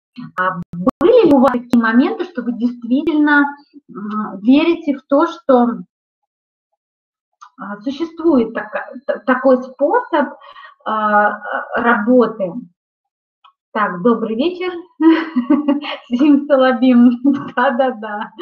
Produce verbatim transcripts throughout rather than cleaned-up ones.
Были ли у вас такие моменты, что вы действительно верите в то, что существует так, такой способ работы? Так, добрый вечер, Сим Салабим, да-да-да,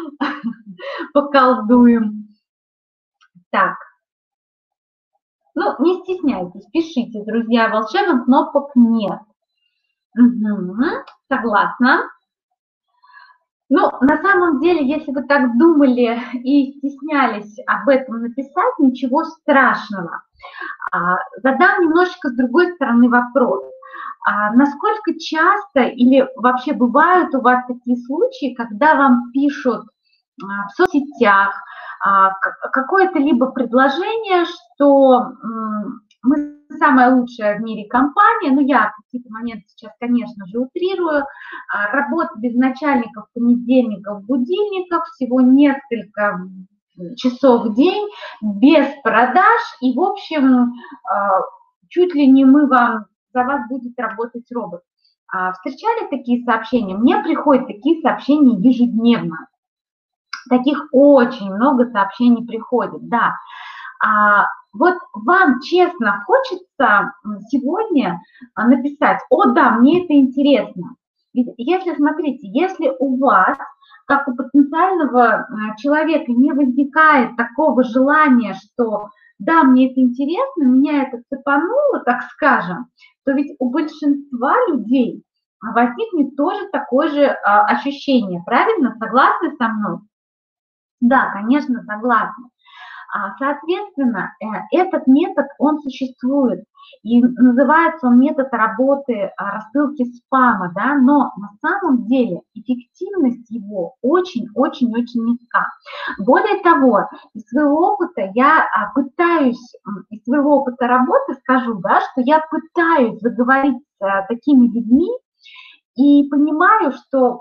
поколдуем. Так, ну, не стесняйтесь, пишите, друзья, волшебных кнопок нет. Угу, согласна. Ну, на самом деле, если вы так думали и стеснялись об этом написать, ничего страшного. Задам немножечко с другой стороны вопрос. А насколько часто или вообще бывают у вас такие случаи, когда вам пишут в соцсетях какое-то либо предложение, что мы самая лучшая в мире компания, ну я в какие-то моменты сейчас, конечно же, утрирую, работа без начальников, понедельников, будильников, всего несколько часов в день, без продаж, и, в общем, чуть ли не мы вам, за вас будет работать робот. Встречали такие сообщения? Мне приходят такие сообщения ежедневно. Таких очень много сообщений приходит, да. А вот вам честно хочется сегодня написать: о, да, мне это интересно. Ведь если, смотрите, если у вас, как у потенциального человека, не возникает такого желания, что да, мне это интересно, меня это цепануло, так скажем, то ведь у большинства людей возникнет тоже такое же ощущение. Правильно? Согласны со мной? Да, конечно, согласна. Соответственно, этот метод, он существует, и называется он метод работы рассылки спама, да, но на самом деле эффективность его очень-очень-очень низка. Более того, из своего опыта я пытаюсь, из своего опыта работы скажу, да, что я пытаюсь заговорить с такими людьми и понимаю, что...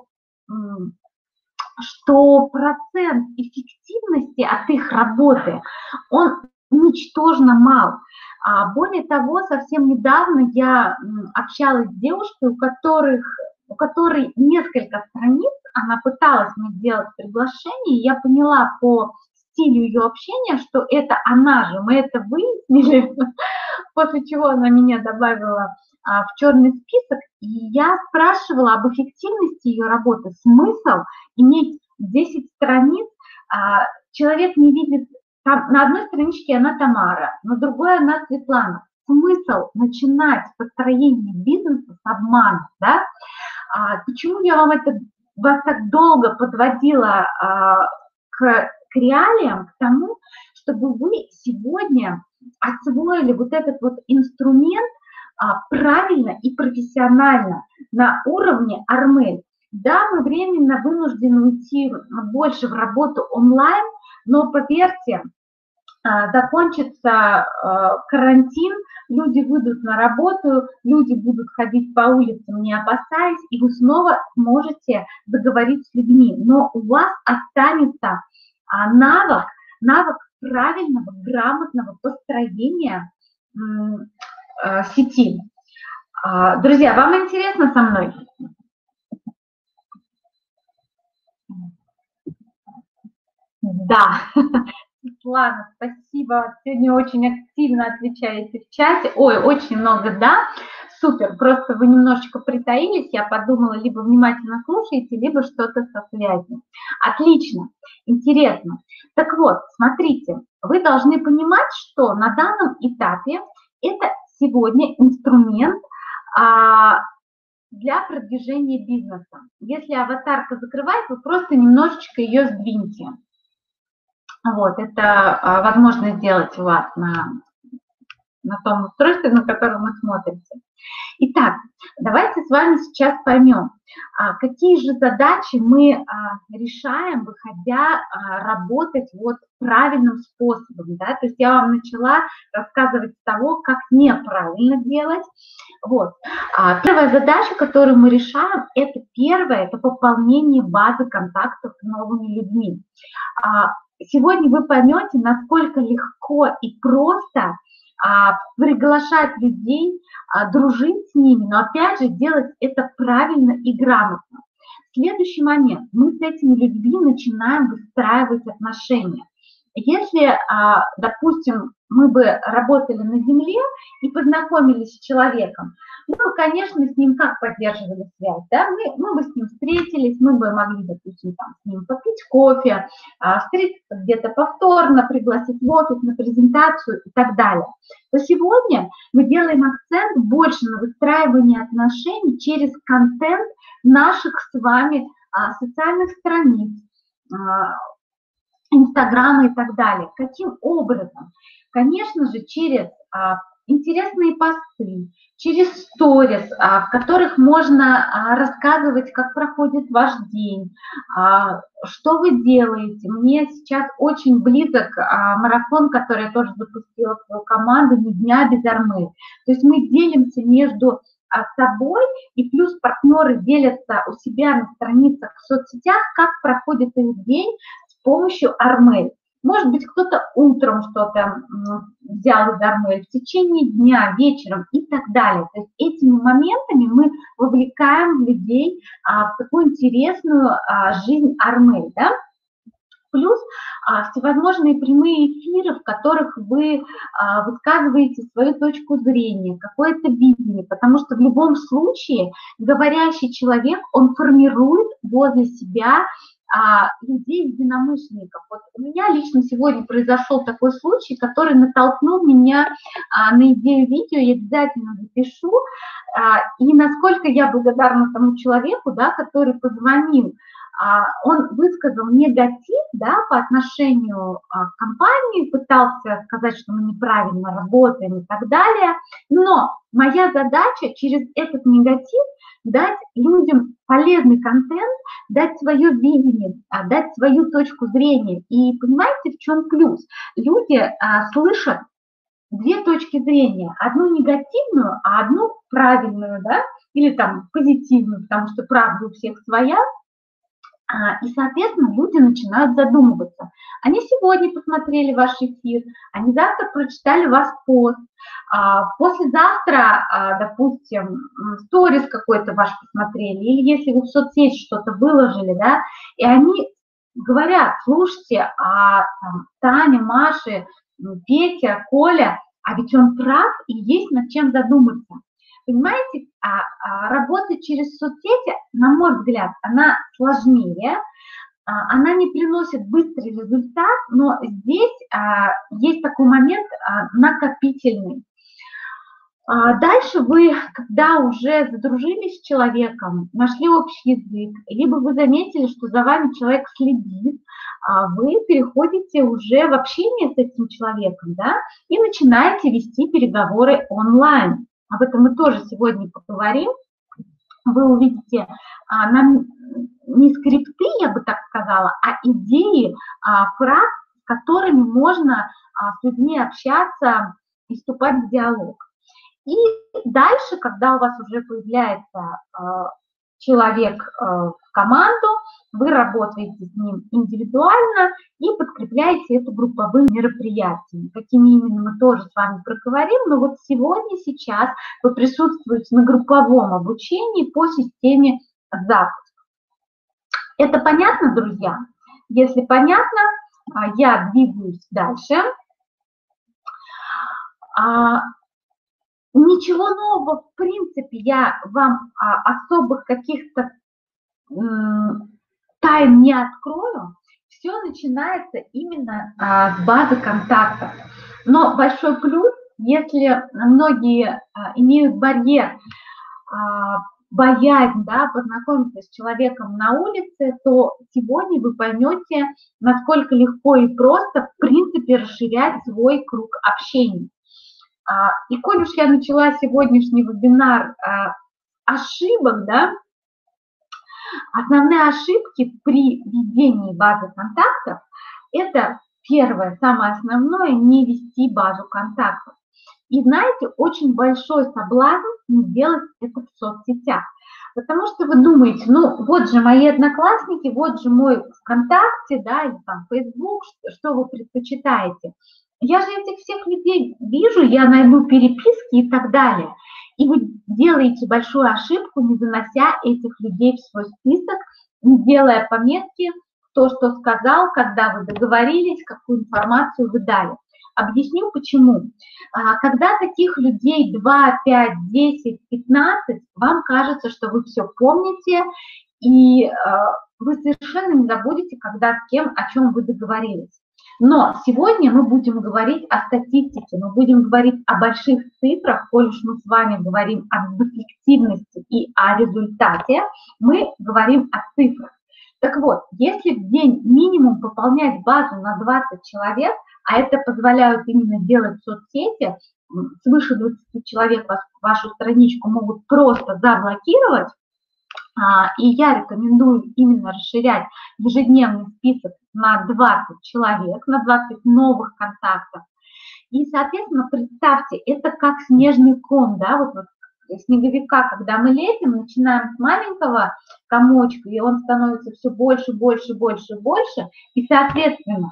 что процент эффективности от их работы, он ничтожно мал. А более того, совсем недавно я общалась с девушкой, у, которых, у которой несколько страниц, она пыталась мне сделать приглашение, и я поняла по стилю ее общения, что это она же, мы это выяснили, после чего она меня добавила в черный список, и я спрашивала об эффективности ее работы. Смысл иметь десять страниц, человек не видит, там, на одной страничке она Тамара, на другой она Светлана. Смысл начинать построение бизнеса с обмана, да? Почему я вам это, вас так долго подводила к, к реалиям, к тому, чтобы вы сегодня освоили вот этот вот инструмент правильно и профессионально на уровне Армель. Да, мы временно вынуждены уйти больше в работу онлайн, но поверьте, закончится карантин, люди выйдут на работу, люди будут ходить по улицам, не опасаясь, и вы снова сможете договорить с людьми. Но у вас останется навык, навык правильного, грамотного построения сети. Друзья, вам интересно со мной? Да, Светлана, спасибо. Сегодня очень активно отвечаете в чате. Ой, очень много, да? Супер, просто вы немножечко притаились, я подумала, либо внимательно слушаете, либо что-то со связью. Отлично, интересно. Так вот, смотрите, вы должны понимать, что на данном этапе это сегодня инструмент а, для продвижения бизнеса. Если аватарка закрывает, вы просто немножечко ее сдвиньте. Вот, это а, возможно сделать у вас на, на том устройстве, на котором вы смотрите. Итак, давайте с вами сейчас поймем, а, какие же задачи мы а, решаем, выходя а, работать вот правильным способом. Да? То есть я вам начала рассказывать с того, как неправильно делать. Вот. А, первая задача, которую мы решаем, это первое, это пополнение базы контактов с новыми людьми. А, сегодня вы поймете, насколько легко и просто а, приглашать людей, а, дружить с ними, но опять же делать это правильно и грамотно. Следующий момент. Мы с этими людьми начинаем выстраивать отношения. Если, допустим, мы бы работали на земле и познакомились с человеком, мы бы, конечно, с ним как поддерживали связь, да? мы, мы бы с ним встретились, мы бы могли, допустим, там, с ним попить кофе, встретиться где-то повторно, пригласить в офис на презентацию и так далее. То сегодня мы делаем акцент больше на выстраивание отношений через контент наших с вами социальных страниц, Инстаграма и так далее. Каким образом? Конечно же, через а, интересные посты, через сторис, а, в которых можно а, рассказывать, как проходит ваш день, а, что вы делаете. Мне сейчас очень близок а, марафон, который я тоже запустила в свою команду «Ни дня без Армы». То есть мы делимся между а, собой, и плюс партнеры делятся у себя на страницах в соцсетях, как проходит их день, с помощью Армель. Может быть, кто-то утром что-то взял из Армель, в течение дня, вечером и так далее. То есть этими моментами мы вовлекаем людей а, в такую интересную а, жизнь Армель, да? Плюс а, всевозможные прямые эфиры, в которых вы а, высказываете свою точку зрения, какое-то видение, потому что в любом случае говорящий человек, он формирует возле себя а, людей, единомышленников. Вот у меня лично сегодня произошел такой случай, который натолкнул меня а, на идею видео, я обязательно запишу, а, и насколько я благодарна тому человеку, да, который позвонил. Он высказал негатив, да, по отношению к компании, пытался сказать, что мы неправильно работаем и так далее, но моя задача через этот негатив дать людям полезный контент, дать свое видение, дать свою точку зрения. И понимаете, в чем плюс? Люди а, слышат две точки зрения, одну негативную, а одну правильную, да, или там позитивную, потому что правда у всех своя. И, соответственно, люди начинают задумываться. Они сегодня посмотрели ваш эфир, они завтра прочитали ваш пост, послезавтра, допустим, сторис какой-то ваш посмотрели, или если вы в соцсети что-то выложили, да, и они говорят: слушайте, а там, Таня, Маша, Петя, Коля, а ведь он прав, и есть над чем задуматься. Понимаете, а, а, работать через соцсети, на мой взгляд, она сложнее, а, она не приносит быстрый результат, но здесь а, есть такой момент а, накопительный. А дальше вы, когда уже задружились с человеком, нашли общий язык, либо вы заметили, что за вами человек следит, а вы переходите уже в общение с этим человеком, да, и начинаете вести переговоры онлайн. Об этом мы тоже сегодня поговорим. Вы увидите а, нам не скрипты, я бы так сказала, а идеи, а, фраз, с которыми можно а, с людьми общаться и вступать в диалог. И дальше, когда у вас уже появляется а, человек а, в команду, вы работаете с ним индивидуально и подкрепляете это групповым мероприятием. Какими именно мы тоже с вами проговорим, но вот сегодня, сейчас вы присутствуете на групповом обучении по системе запуск. Это понятно, друзья? Если понятно, я двигаюсь дальше. Ничего нового, в принципе, я вам особых каких-то тайн не открою, все начинается именно а, с базы контактов. Но большой плюс, если многие а, имеют барьер, а, боязнь, да, познакомиться с человеком на улице, то сегодня вы поймете, насколько легко и просто, в принципе, расширять свой круг общения. А, и коль уж я начала сегодняшний вебинар а, ошибок, да, основные ошибки при ведении базы контактов – это первое, самое основное – не вести базу контактов. И знаете, очень большой соблазн не делать это в соцсетях, потому что вы думаете, ну вот же мои одноклассники, вот же мой ВКонтакте, да, или там Facebook, что вы предпочитаете. я же этих всех людей вижу, я найду переписки и так далее. И вы делаете большую ошибку, не занося этих людей в свой список, не делая пометки, кто что сказал, когда вы договорились, какую информацию вы дали. Объясню почему. Когда таких людей два, пять, десять, пятнадцать, вам кажется, что вы все помните, и вы совершенно не забудете, когда с кем, о чем вы договорились. Но сегодня мы будем говорить о статистике, мы будем говорить о больших цифрах, коль уж мы с вами говорим об эффективности и о результате, мы говорим о цифрах. Так вот, если в день минимум пополнять базу на двадцать человек, а это позволяют именно делать соцсети, свыше двадцати человек вашу страничку могут просто заблокировать, и я рекомендую именно расширять ежедневный список на двадцать человек, на двадцать новых контактов. И, соответственно, представьте, это как снежный ком, да, вот, вот снеговика, когда мы лепим, начинаем с маленького комочка, и он становится все больше, больше, больше, больше, и, соответственно,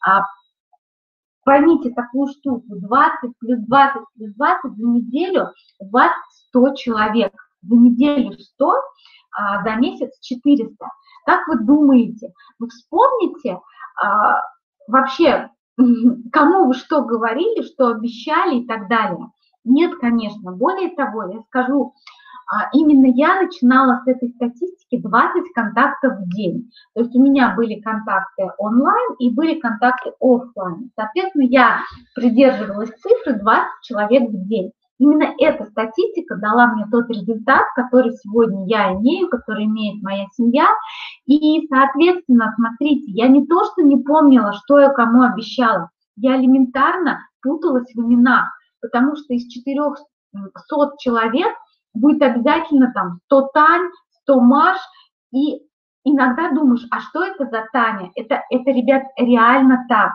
поймите такую штуку, двадцать плюс двадцать плюс двадцать за неделю у вас сто человек, за неделю сто, а за месяц четыреста. Как вы думаете, вы вспомните а, вообще, кому вы что говорили, что обещали и так далее? Нет, конечно. Более того, я скажу, а, именно я начинала с этой статистики двадцать контактов в день. То есть у меня были контакты онлайн и были контакты офлайн. Соответственно, я придерживалась цифры двадцать человек в день. Именно эта статистика дала мне тот результат, который сегодня я имею, который имеет моя семья. И, соответственно, смотрите, я не то, что не помнила, что я кому обещала, я элементарно путалась в именах, потому что из четырёхсот человек будет обязательно там сто Тань, сто Маш, и иногда думаешь, а что это за Таня? Это, это ребят, реально так.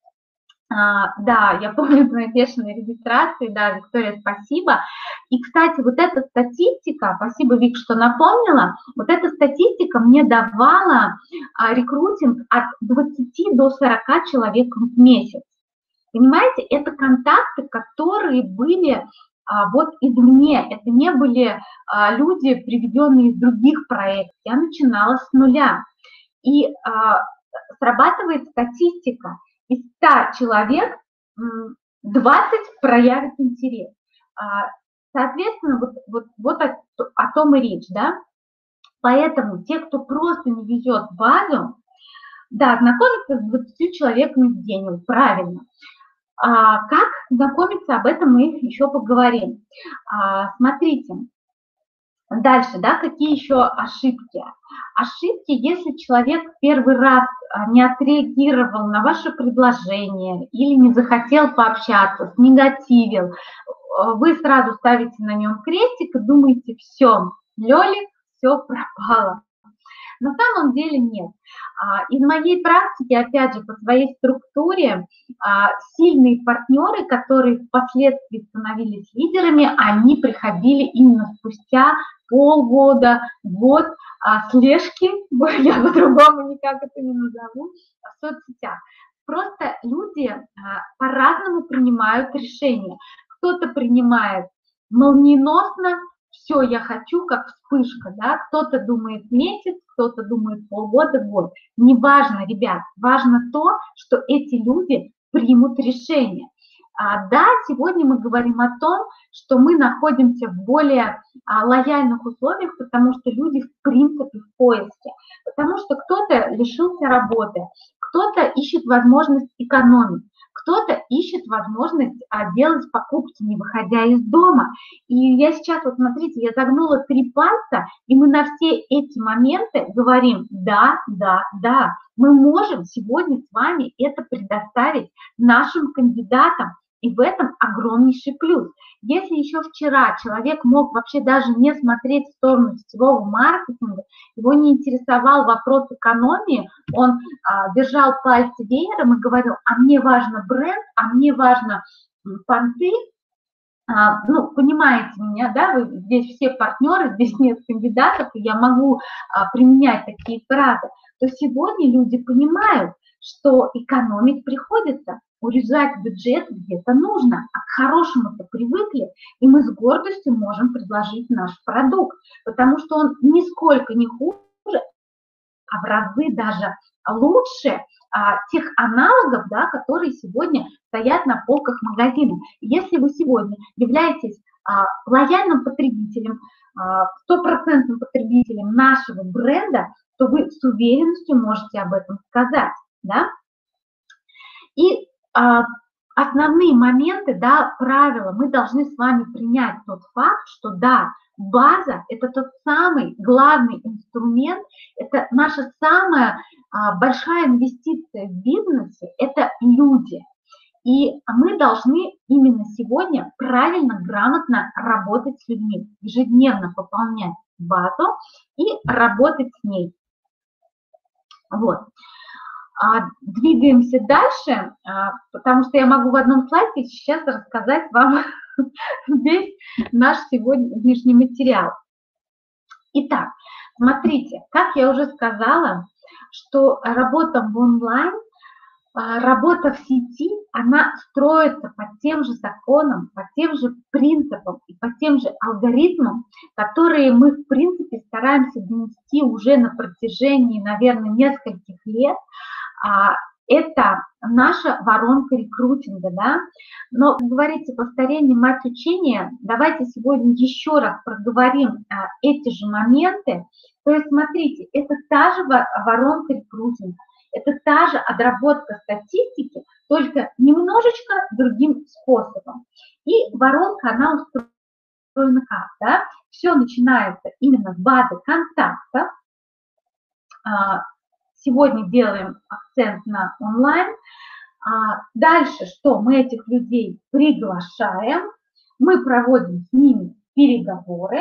А, да, я помню твои бешеные регистрации, да, Виктория, спасибо. И, кстати, вот эта статистика, спасибо, Вик, что напомнила, вот эта статистика мне давала а, рекрутинг от двадцати до сорока человек в месяц. Понимаете, это контакты, которые были а, вот извне, это не были а, люди, приведенные из других проектов. Я начинала с нуля. И а, срабатывает статистика. Из ста человек двадцать проявит интерес. Соответственно, вот, вот, вот о, о том и речь, да. Поэтому те, кто просто не везет базу, да, знакомиться с двадцатью человеками в день, вот, правильно. А, как знакомиться, об этом мы еще поговорим. А, смотрите, дальше, да, какие еще ошибки? Ошибки, если человек первый раз не отреагировал на ваше предложение или не захотел пообщаться, снегативил, вы сразу ставите на нем крестик и думаете, все, Лёлик, все пропало. На самом деле нет. Из моей практики, опять же, по своей структуре, сильные партнеры, которые впоследствии становились лидерами, они приходили именно спустя полгода, год слежки, я по-другому никак это не назову, в соцсетях. Просто люди по-разному принимают решения. Кто-то принимает молниеносно, все, я хочу, как вспышка, да, кто-то думает месяц, кто-то думает полгода, год. Неважно, ребят, важно то, что эти люди примут решение. А, да, сегодня мы говорим о том, что мы находимся в более а, лояльных условиях, потому что люди в принципе в поиске, потому что кто-то лишился работы, кто-то ищет возможность экономить, кто-то ищет возможность а, делать покупки, не выходя из дома. И я сейчас, вот смотрите, я загнула три пальца, и мы на все эти моменты говорим да, да, да. Мы можем сегодня с вами это предоставить нашим кандидатам, и в этом огромнейший плюс. Если еще вчера человек мог вообще даже не смотреть в сторону сетевого маркетинга, его не интересовал вопрос экономии, он а, держал пальцы веером и говорил, а мне важно бренд, а мне важно понты, а, ну, понимаете меня, да, вы здесь все партнеры, здесь нет кандидатов, и я могу а, применять такие фразы, то сегодня люди понимают, что экономить приходится. урезать бюджет где-то нужно, а к хорошему-то привыкли, и мы с гордостью можем предложить наш продукт, потому что он нисколько не хуже, а в разы даже лучше а, тех аналогов, да, которые сегодня стоят на полках магазина. Если вы сегодня являетесь а, лояльным потребителем, а, стопроцентным потребителем нашего бренда, то вы с уверенностью можете об этом сказать, да. И а, основные моменты, да, правила, мы должны с вами принять тот факт, что да, база – это тот самый главный инструмент, это наша самая а, большая инвестиция в бизнесе – это люди. И мы должны именно сегодня правильно, грамотно работать с людьми, ежедневно пополнять базу и работать с ней. Вот. А, двигаемся дальше, а, потому что я могу в одном слайде сейчас рассказать вам весь наш сегодняшний материал. Итак, смотрите, как я уже сказала, что работа в онлайн, работа в сети, она строится по тем же законам, по тем же принципам и по тем же алгоритмам, которые мы, в принципе, стараемся донести уже на протяжении, наверное, нескольких лет. Это наша воронка рекрутинга, да. Но, как говорится, повторение мать учения. Давайте сегодня еще раз проговорим а, эти же моменты. То есть, смотрите, это та же воронка рекрутинга, это та же отработка статистики, только немножечко другим способом. И воронка, она устроена как, да? Все начинается именно с базы контактов. Сегодня делаем акцент на онлайн. А дальше что? Мы этих людей приглашаем, мы проводим с ними переговоры.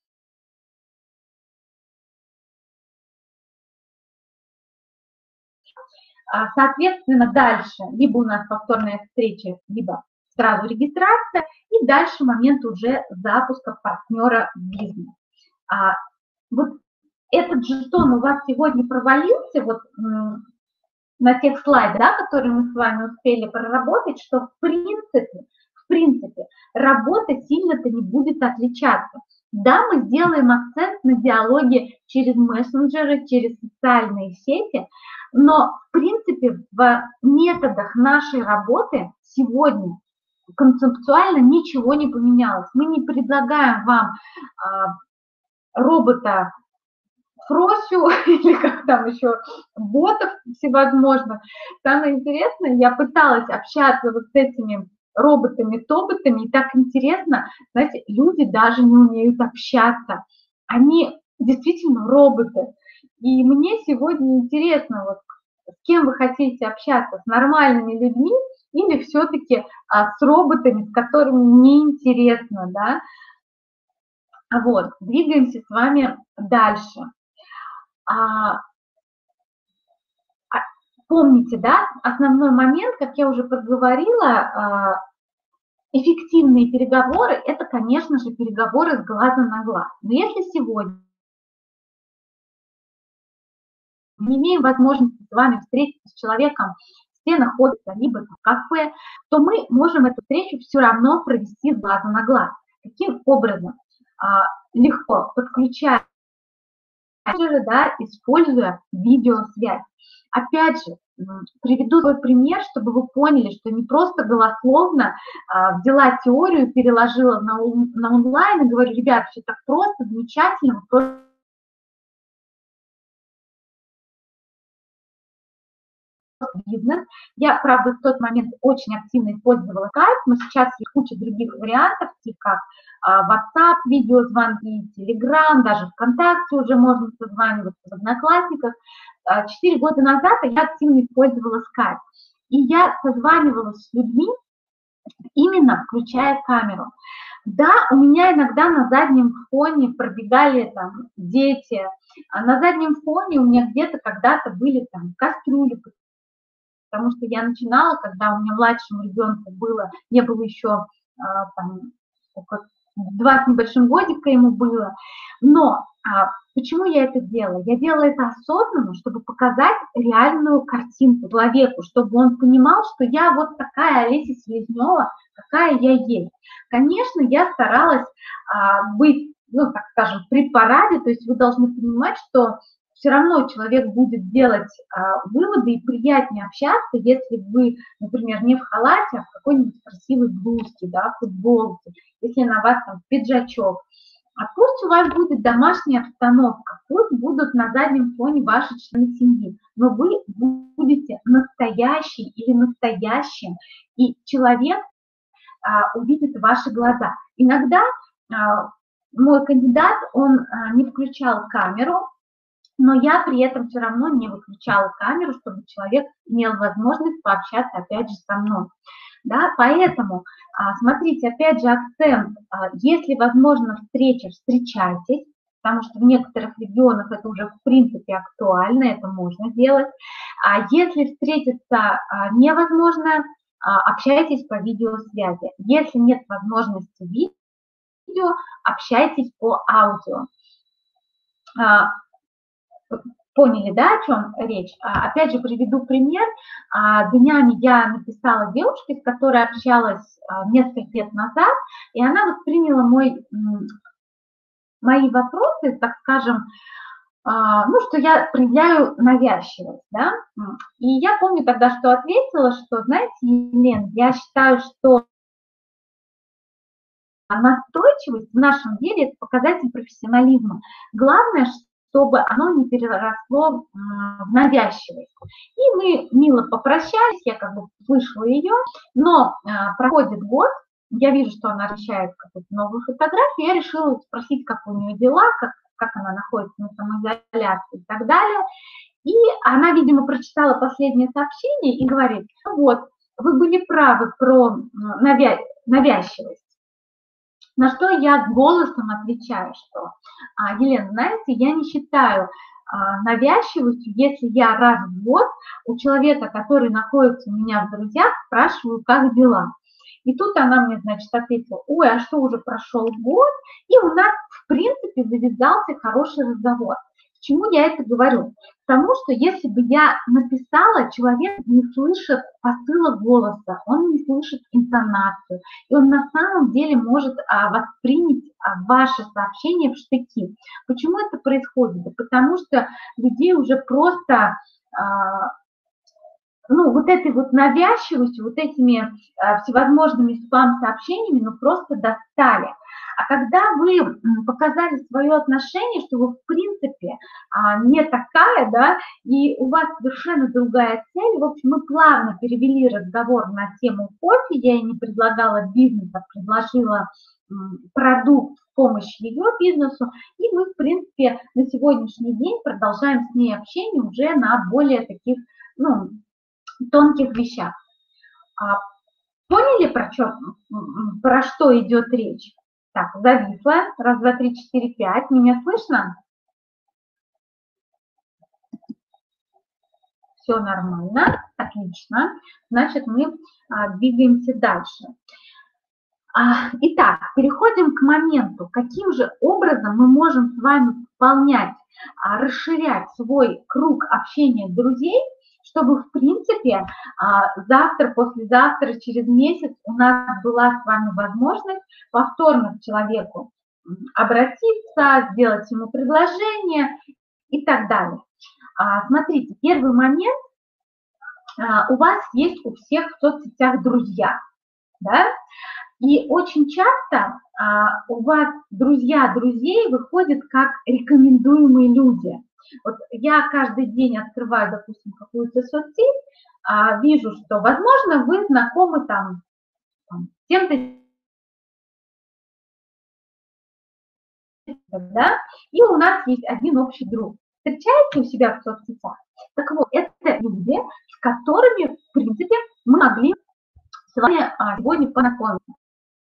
Соответственно, дальше либо у нас повторная встреча, либо сразу регистрация, и дальше момент уже запуска партнера в бизнес. А вот этот жетон у вас сегодня провалился, вот на тех слайдах, да, которые мы с вами успели проработать, что в принципе, в принципе, работа сильно-то не будет отличаться. Да, мы сделаем акцент на диалоге через мессенджеры, через социальные сети, но в принципе в методах нашей работы сегодня концептуально ничего не поменялось. Мы не предлагаем вам а, робота Фросю или как там еще, ботов всевозможных. Самое интересное, я пыталась общаться вот с этими роботами-тоботами, и так интересно, знаете, люди даже не умеют общаться. Они действительно роботы. И мне сегодня интересно, вот, с кем вы хотите общаться, с нормальными людьми или все-таки а, с роботами, с которыми неинтересно, да? Вот, двигаемся с вами дальше. А, помните, да, основной момент, как я уже поговорила, эффективные переговоры – это, конечно же, переговоры с глаза на глаз. Но если сегодня мы не имеем возможности с вами встретиться с человеком, все находятся либо в кафе, то мы можем эту встречу все равно провести с глаза на глаз. Каким образом? Легко подключая, да, используя видеосвязь. Опять же, приведу свой пример, чтобы вы поняли, что не просто голословно а, взяла теорию, переложила на, на онлайн и говорю, ребят, все так просто, замечательно, просто бизнес. Я, правда, в тот момент очень активно использовала Skype, но сейчас есть куча других вариантов, типа как а, WhatsApp, видеозвонки, Telegram, даже ВКонтакте уже можно созваниваться, в Одноклассниках. Четыре года назад я активно использовала Skype, и я созванивалась с людьми, именно включая камеру. Да, у меня иногда на заднем фоне пробегали там дети, а на заднем фоне у меня где-то когда-то были там кастрюли, потому что я начинала, когда у меня младшему ребенку было, не было еще там, два с небольшим годика ему было, но А, почему я это делала? Я делала это осознанно, чтобы показать реальную картинку человеку, чтобы он понимал, что я вот такая Олеся Селезнева, какая я есть. Конечно, я старалась а, быть, ну, так скажем, при параде, то есть вы должны понимать, что все равно человек будет делать а, выводы, и приятнее общаться, если вы, например, не в халате, а в какой-нибудь красивой блузке, да, футболке, если на вас там пиджачок. А пусть у вас будет домашняя обстановка, пусть будут на заднем фоне ваши члены семьи, но вы будете настоящий или настоящим, и человек а, увидит ваши глаза. Иногда а, мой кандидат, он а, не включал камеру, но я при этом все равно не выключала камеру, чтобы человек имел возможность пообщаться опять же со мной. Да, поэтому, смотрите, опять же акцент, если возможно встреча, встречайтесь, потому что в некоторых регионах это уже в принципе актуально, это можно делать. А если встретиться невозможно, общайтесь по видеосвязи. Если нет возможности видео, общайтесь по аудио. Поняли, да, о чем речь? Опять же, приведу пример. Днями я написала девушке, с которой общалась несколько лет назад, и она восприняла мой, мои вопросы, так скажем, ну, что я проявляю навязчивость, да. И я помню тогда, что ответила, что, знаете, Елена, я считаю, что настойчивость в нашем деле – это показатель профессионализма. Главное, чтобы оно не переросло в навязчивость. И мы мило попрощались, я как бы слышала ее, но проходит год, я вижу, что она размещает какую-то новую фотографию, я решила спросить, как у нее дела, как, как она находится на самоизоляции и так далее. И она, видимо, прочитала последнее сообщение и говорит: ну вот, вы были правы про навя... навязчивость. На что я голосом отвечаю, что, Елена, знаете, я не считаю навязчивостью, если я раз в год у человека, который находится у меня в друзьях, спрашиваю, как дела. И тут она мне, значит, ответила: ой, а что, уже прошел год? И у нас, в принципе, завязался хороший разговор. К чему я это говорю? Потому что если бы я написала, человек не слышит посыла голоса, он не слышит интонацию, и он на самом деле может а, воспринять а, ваше сообщение в штыки. Почему это происходит? Да потому что людей уже просто... А, ну, вот этой вот навязчивостью, вот этими а, всевозможными спам-сообщениями, ну, просто достали. А когда вы показали свое отношение, что вы, в принципе, а, не такая, да, и у вас совершенно другая цель, в общем, мы плавно перевели разговор на тему кофе, я ей не предлагала бизнес, а предложила м, продукт в помощь ее бизнесу, и мы, в принципе, на сегодняшний день продолжаем с ней общение уже на более таких, ну, тонких вещах. А, поняли, про, чё, про что идет речь? Так, зависла. Раз, два, три, четыре, пять. Меня слышно? Все нормально. Отлично. Значит, мы а, двигаемся дальше. А, итак, переходим к моменту, каким же образом мы можем с вами пополнять, а, расширять свой круг общения друзей, чтобы, в принципе, завтра, послезавтра, через месяц у нас была с вами возможность повторно к человеку обратиться, сделать ему предложение и так далее. Смотрите, первый момент. У вас есть у всех в соцсетях друзья, да? И очень часто у вас друзья друзей выходят как рекомендуемые люди. Вот я каждый день открываю, допустим, какую-то соцсеть, а, вижу, что, возможно, вы знакомы там, там с кем-то, да, и у нас есть один общий друг. Встречаете у себя в соцсетях? Так вот, это люди, с которыми, в принципе, мы могли с вами а, сегодня познакомиться.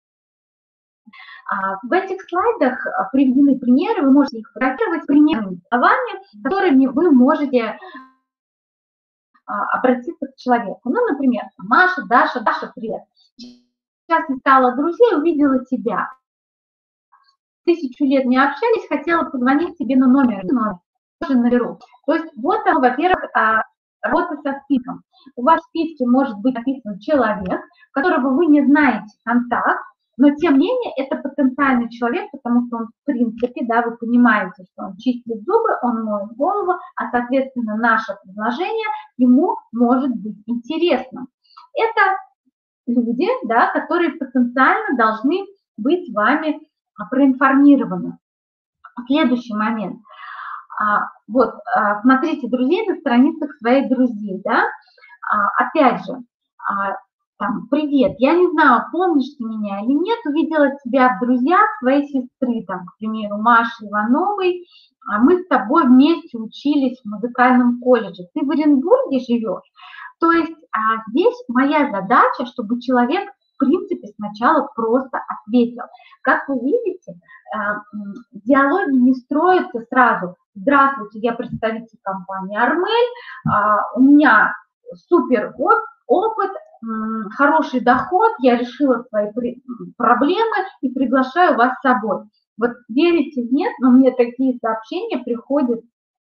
В этих слайдах приведены примеры, вы можете их фотографировать примерными словами, которыми вы можете обратиться к человеку. Ну, например, Маша, Даша, Даша, привет. Сейчас не стала друзей, увидела тебя. тысячу лет не общались, хотела позвонить тебе на номер, номер тоже наберу. То есть вот, во-первых, работа со списком. У вас в списке может быть написан человек, которого вы не знаете контакт, но тем не менее это потенциальный человек, потому что он в принципе, да, вы понимаете, что он чистит зубы, он моет голову, а соответственно наше предложение ему может быть интересно. Это люди, да, которые потенциально должны быть вами проинформированы. Следующий момент. А, вот, а, смотрите друзей на страницах своих друзей, да, а, опять же, а, там, привет, я не знаю, помнишь ты меня или нет, увидела тебя в друзьях своей сестры, там, к примеру, Маши Ивановой, а мы с тобой вместе учились в музыкальном колледже, ты в Оренбурге живешь, то есть а, здесь моя задача, чтобы человек в принципе сначала просто ответил. Как вы видите, диалоги не строятся сразу. Здравствуйте, я представитель компании Армель, у меня супер опыт, хороший доход, я решила свои проблемы и приглашаю вас с собой. Вот верите, нет, но мне такие сообщения приходят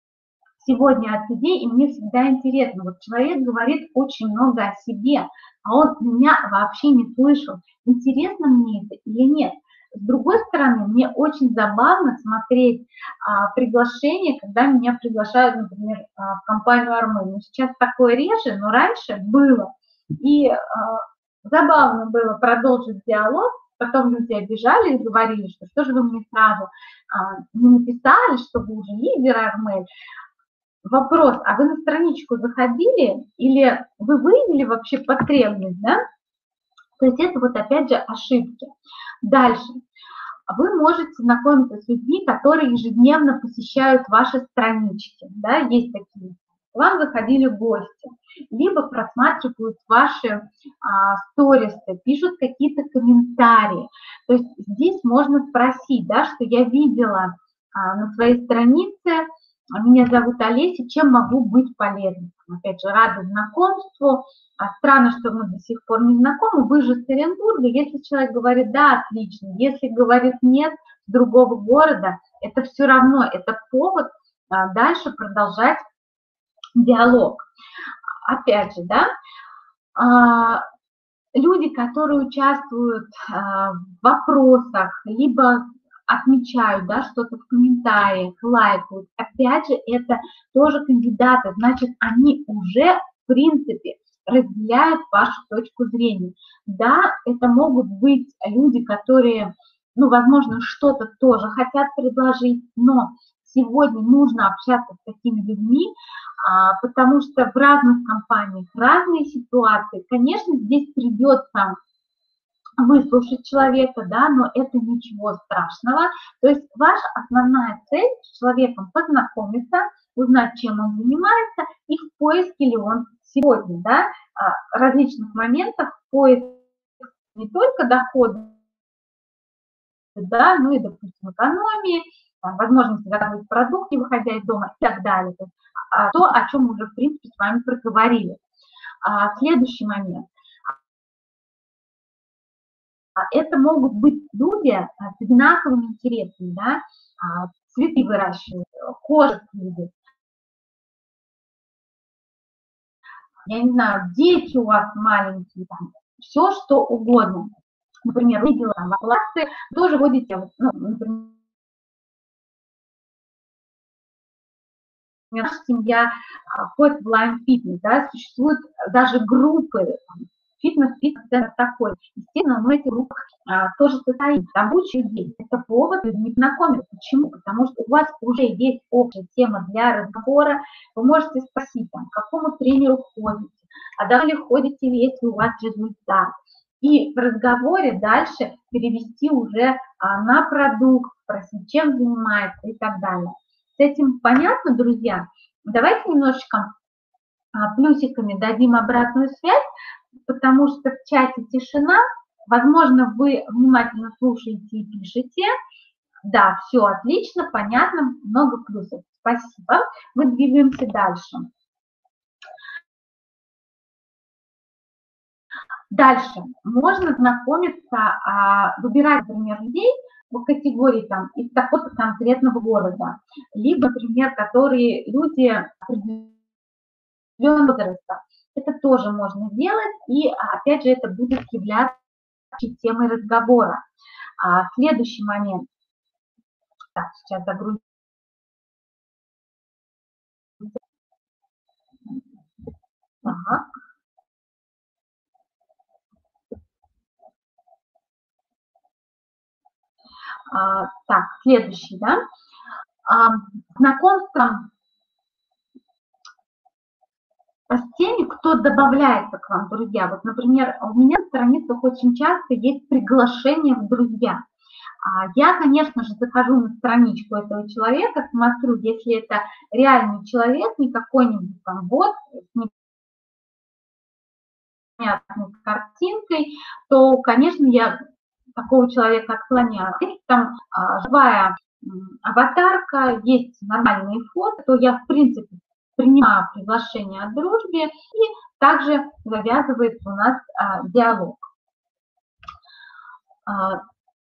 сегодня от людей, и мне всегда интересно. Вот человек говорит очень много о себе, а он меня вообще не слышал. Интересно мне это или нет? С другой стороны, мне очень забавно смотреть а, приглашения, когда меня приглашают, например, а, в компанию Армель. Сейчас такое реже, но раньше было. И а, забавно было продолжить диалог. Потом люди обижали и говорили, что что же вы мне сразу а, не написали, что вы уже лидер Армель. Вопрос, а вы на страничку заходили или вы выявили вообще потребность, да? То есть это вот опять же ошибки. Дальше. Вы можете знакомиться с людьми, которые ежедневно посещают ваши странички, да, есть такие. К вам заходили гости, либо просматривают ваши а, сторисы, пишут какие-то комментарии. То есть здесь можно спросить, да, что я видела а, на своей странице, меня зовут Олеся, чем могу быть полезным? Опять же, рада знакомству. Странно, что мы до сих пор не знакомы. Вы же с Оренбурга. Если человек говорит «да», отлично. Если говорит «нет», с другого города, это все равно, это повод дальше продолжать диалог. Опять же, да, люди, которые участвуют в вопросах, либо отмечают, да, что-то в комментариях, лайкают, опять же, это тоже кандидаты, значит, они уже, в принципе, разделяют вашу точку зрения. Да, это могут быть люди, которые, ну, возможно, что-то тоже хотят предложить, но сегодня нужно общаться с такими людьми, потому что в разных компаниях разные ситуации. Конечно, здесь придется выслушать человека, да, но это ничего страшного. То есть ваша основная цель с человеком познакомиться, узнать, чем он занимается и в поиске ли он сегодня, да, различных моментах в поиске не только дохода, да, ну и, допустим, экономии, там, возможности заготовить продукты, выходя из дома и так далее. То, есть, то, о чем мы уже, в принципе, с вами проговорили. Следующий момент. Это могут быть люди с одинаковыми интересами, да, цветы выращивают, кожу любят. Я не знаю, дети у вас маленькие, там, все что угодно. Например, видела там в классе, тоже ходите, ну, например, наша семья ходит в онлайн-фитнес, да, существуют даже группы, фитнес-фитнес такой. Естественно, мы в этих группах а, тоже состоим. Там куча людей. Это повод не знакомиться. Почему? Потому что у вас уже есть общая тема для разговора. Вы можете спросить, там, к какому тренеру ходите, а давно ли ходите, если у вас результат. И в разговоре дальше перевести уже а, на продукт, спросить, чем занимается и так далее. С этим понятно, друзья? Давайте немножечко а, плюсиками дадим обратную связь, потому что в чате тишина, возможно, вы внимательно слушаете и пишете. Да, все отлично, понятно, много плюсов. Спасибо. Мы двигаемся дальше. Дальше можно знакомиться, выбирать, например, людей, в категории там из такого конкретного города, либо, например, которые люди определенного возраста. Это тоже можно сделать, и опять же это будет являться темой разговора. А, следующий момент. Так, сейчас загрузим. Ага. А, так, следующий, да. А, знакомство с теми, кто добавляется к вам, друзья. Вот, например, у меня на страницах очень часто есть приглашение в друзья. Я, конечно же, захожу на страничку этого человека, смотрю, если это реальный человек, не какой-нибудь там бот с непонятной картинкой, то, конечно, я такого человека отклоняю. Если там а, живая аватарка, есть нормальные фото, то я, в принципе, принимаю приглашение о дружбе, и также завязывается у нас а, диалог. А,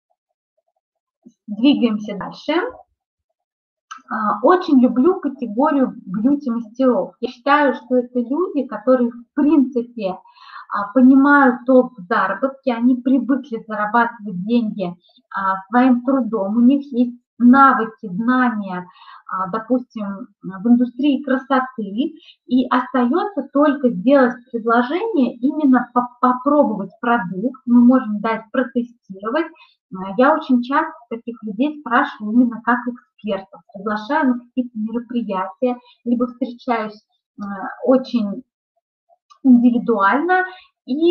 двигаемся дальше. А, очень люблю категорию бьюти-мастеров. Я считаю, что это люди, которые, в принципе, а, понимают толк в заработке, они привыкли зарабатывать деньги а, своим трудом, у них есть навыки, знания, допустим, в индустрии красоты, и остается только сделать предложение, именно попробовать продукт, мы можем дать протестировать. Я очень часто таких людей спрашиваю именно как экспертов, приглашаю на какие-то мероприятия, либо встречаюсь очень индивидуально и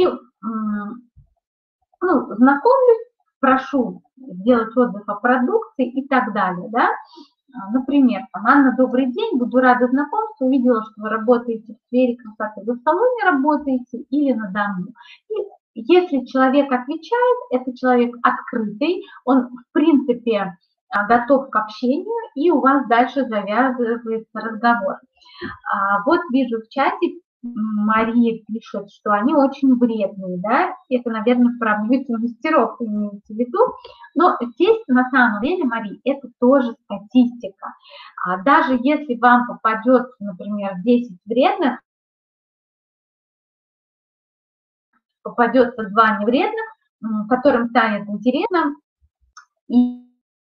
ну, знакомлюсь, прошу сделать отзыв о продукции и так далее, да. Например, Анна, добрый день, буду рада знакомству, увидела, что вы работаете в сфере красоты, вы в салоне работаете или на дому. И если человек отвечает, это человек открытый, он в принципе готов к общению, и у вас дальше завязывается разговор. А вот вижу в чате, Мария пишет, что они очень вредные, да, это, наверное, про бьюти-мастеров имеете в виду, но здесь, на самом деле, Мария, это тоже статистика. А даже если вам попадется, например, десять вредных, попадется два невредных, которым станет интересно, и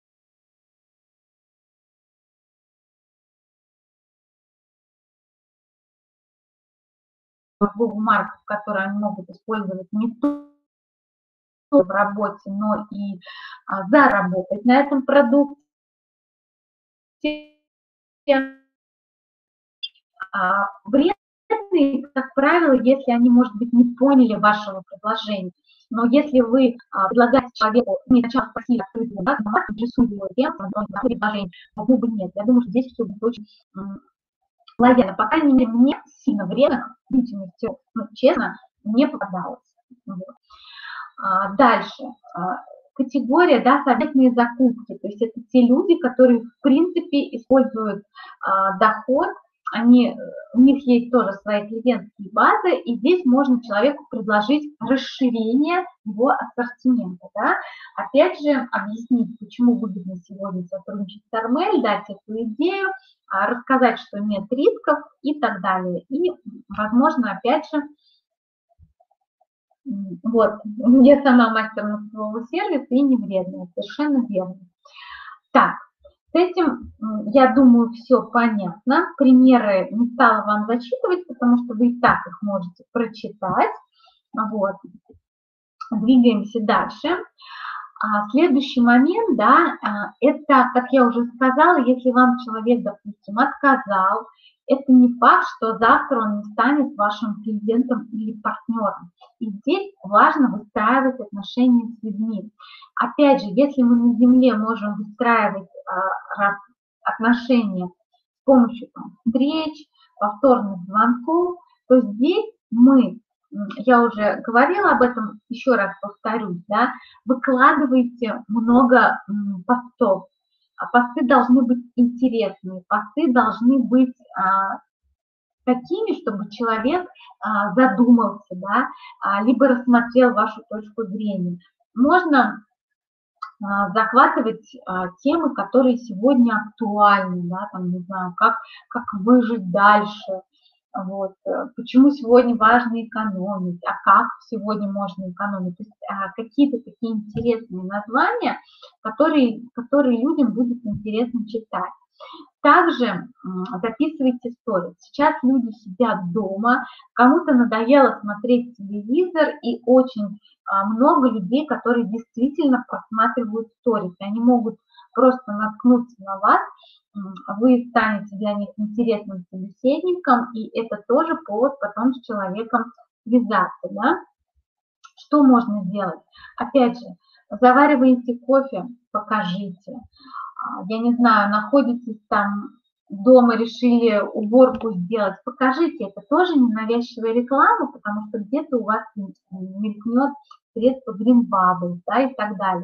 марков, которые они могут использовать не только в работе, но и а, заработать на этом продукте. А, вредные, как правило, если они, может быть, не поняли вашего предложения. Но если вы а, предлагаете человеку не сначала спросить открытую, да, адресуете его тем, предложение, почему бы нет. Я думаю, что здесь все будет очень лояльно. По крайней мере, мне сильно вредных, видите, ну, честно, не попадалось. Вот. А, дальше. А, категория, да, советные закупки. То есть это те люди, которые, в принципе, используют а, доход, они, у них есть тоже свои клиентские базы, и здесь можно человеку предложить расширение его ассортимента. Да? Опять же, объяснить, почему выгодно сегодня сотрудничать с Армель, дать эту идею, рассказать, что нет рисков и так далее. И, возможно, опять же, вот, я сама мастер носового сервиса и не вредная, совершенно верно. Так, с этим, я думаю, все понятно. Примеры не стала вам зачитывать, потому что вы и так их можете прочитать. Вот. Двигаемся дальше. А следующий момент, да, это, как я уже сказала, если вам человек, допустим, отказал, это не факт, что завтра он не станет вашим клиентом или партнером. И здесь важно выстраивать отношения с людьми. Опять же, если мы на Земле можем выстраивать а, отношения с помощью там, встреч, повторных звонков, то здесь мы, я уже говорила об этом, еще раз повторюсь, да, выкладываете много постов. Посты должны быть интересные, посты должны быть а, такими, чтобы человек а, задумался, да, а, либо рассмотрел вашу точку зрения. Можно захватывать темы, которые сегодня актуальны, да, там, не знаю, как, как выжить дальше, вот, почему сегодня важно экономить, а как сегодня можно экономить, то есть какие-то такие интересные названия, которые, которые людям будет интересно читать. Также записывайте сторис. Сейчас люди сидят дома, кому-то надоело смотреть телевизор, и очень много людей, которые действительно просматривают сторис. Они могут просто наткнуться на вас, вы станете для них интересным собеседником, и это тоже повод потом с человеком связаться. Да? Что можно сделать? Опять же, завариваете кофе, покажите. Я не знаю, находитесь там дома, решили уборку сделать, покажите, это тоже ненавязчивая реклама, потому что где-то у вас мелькнет средство Green Bubble, да, и так далее.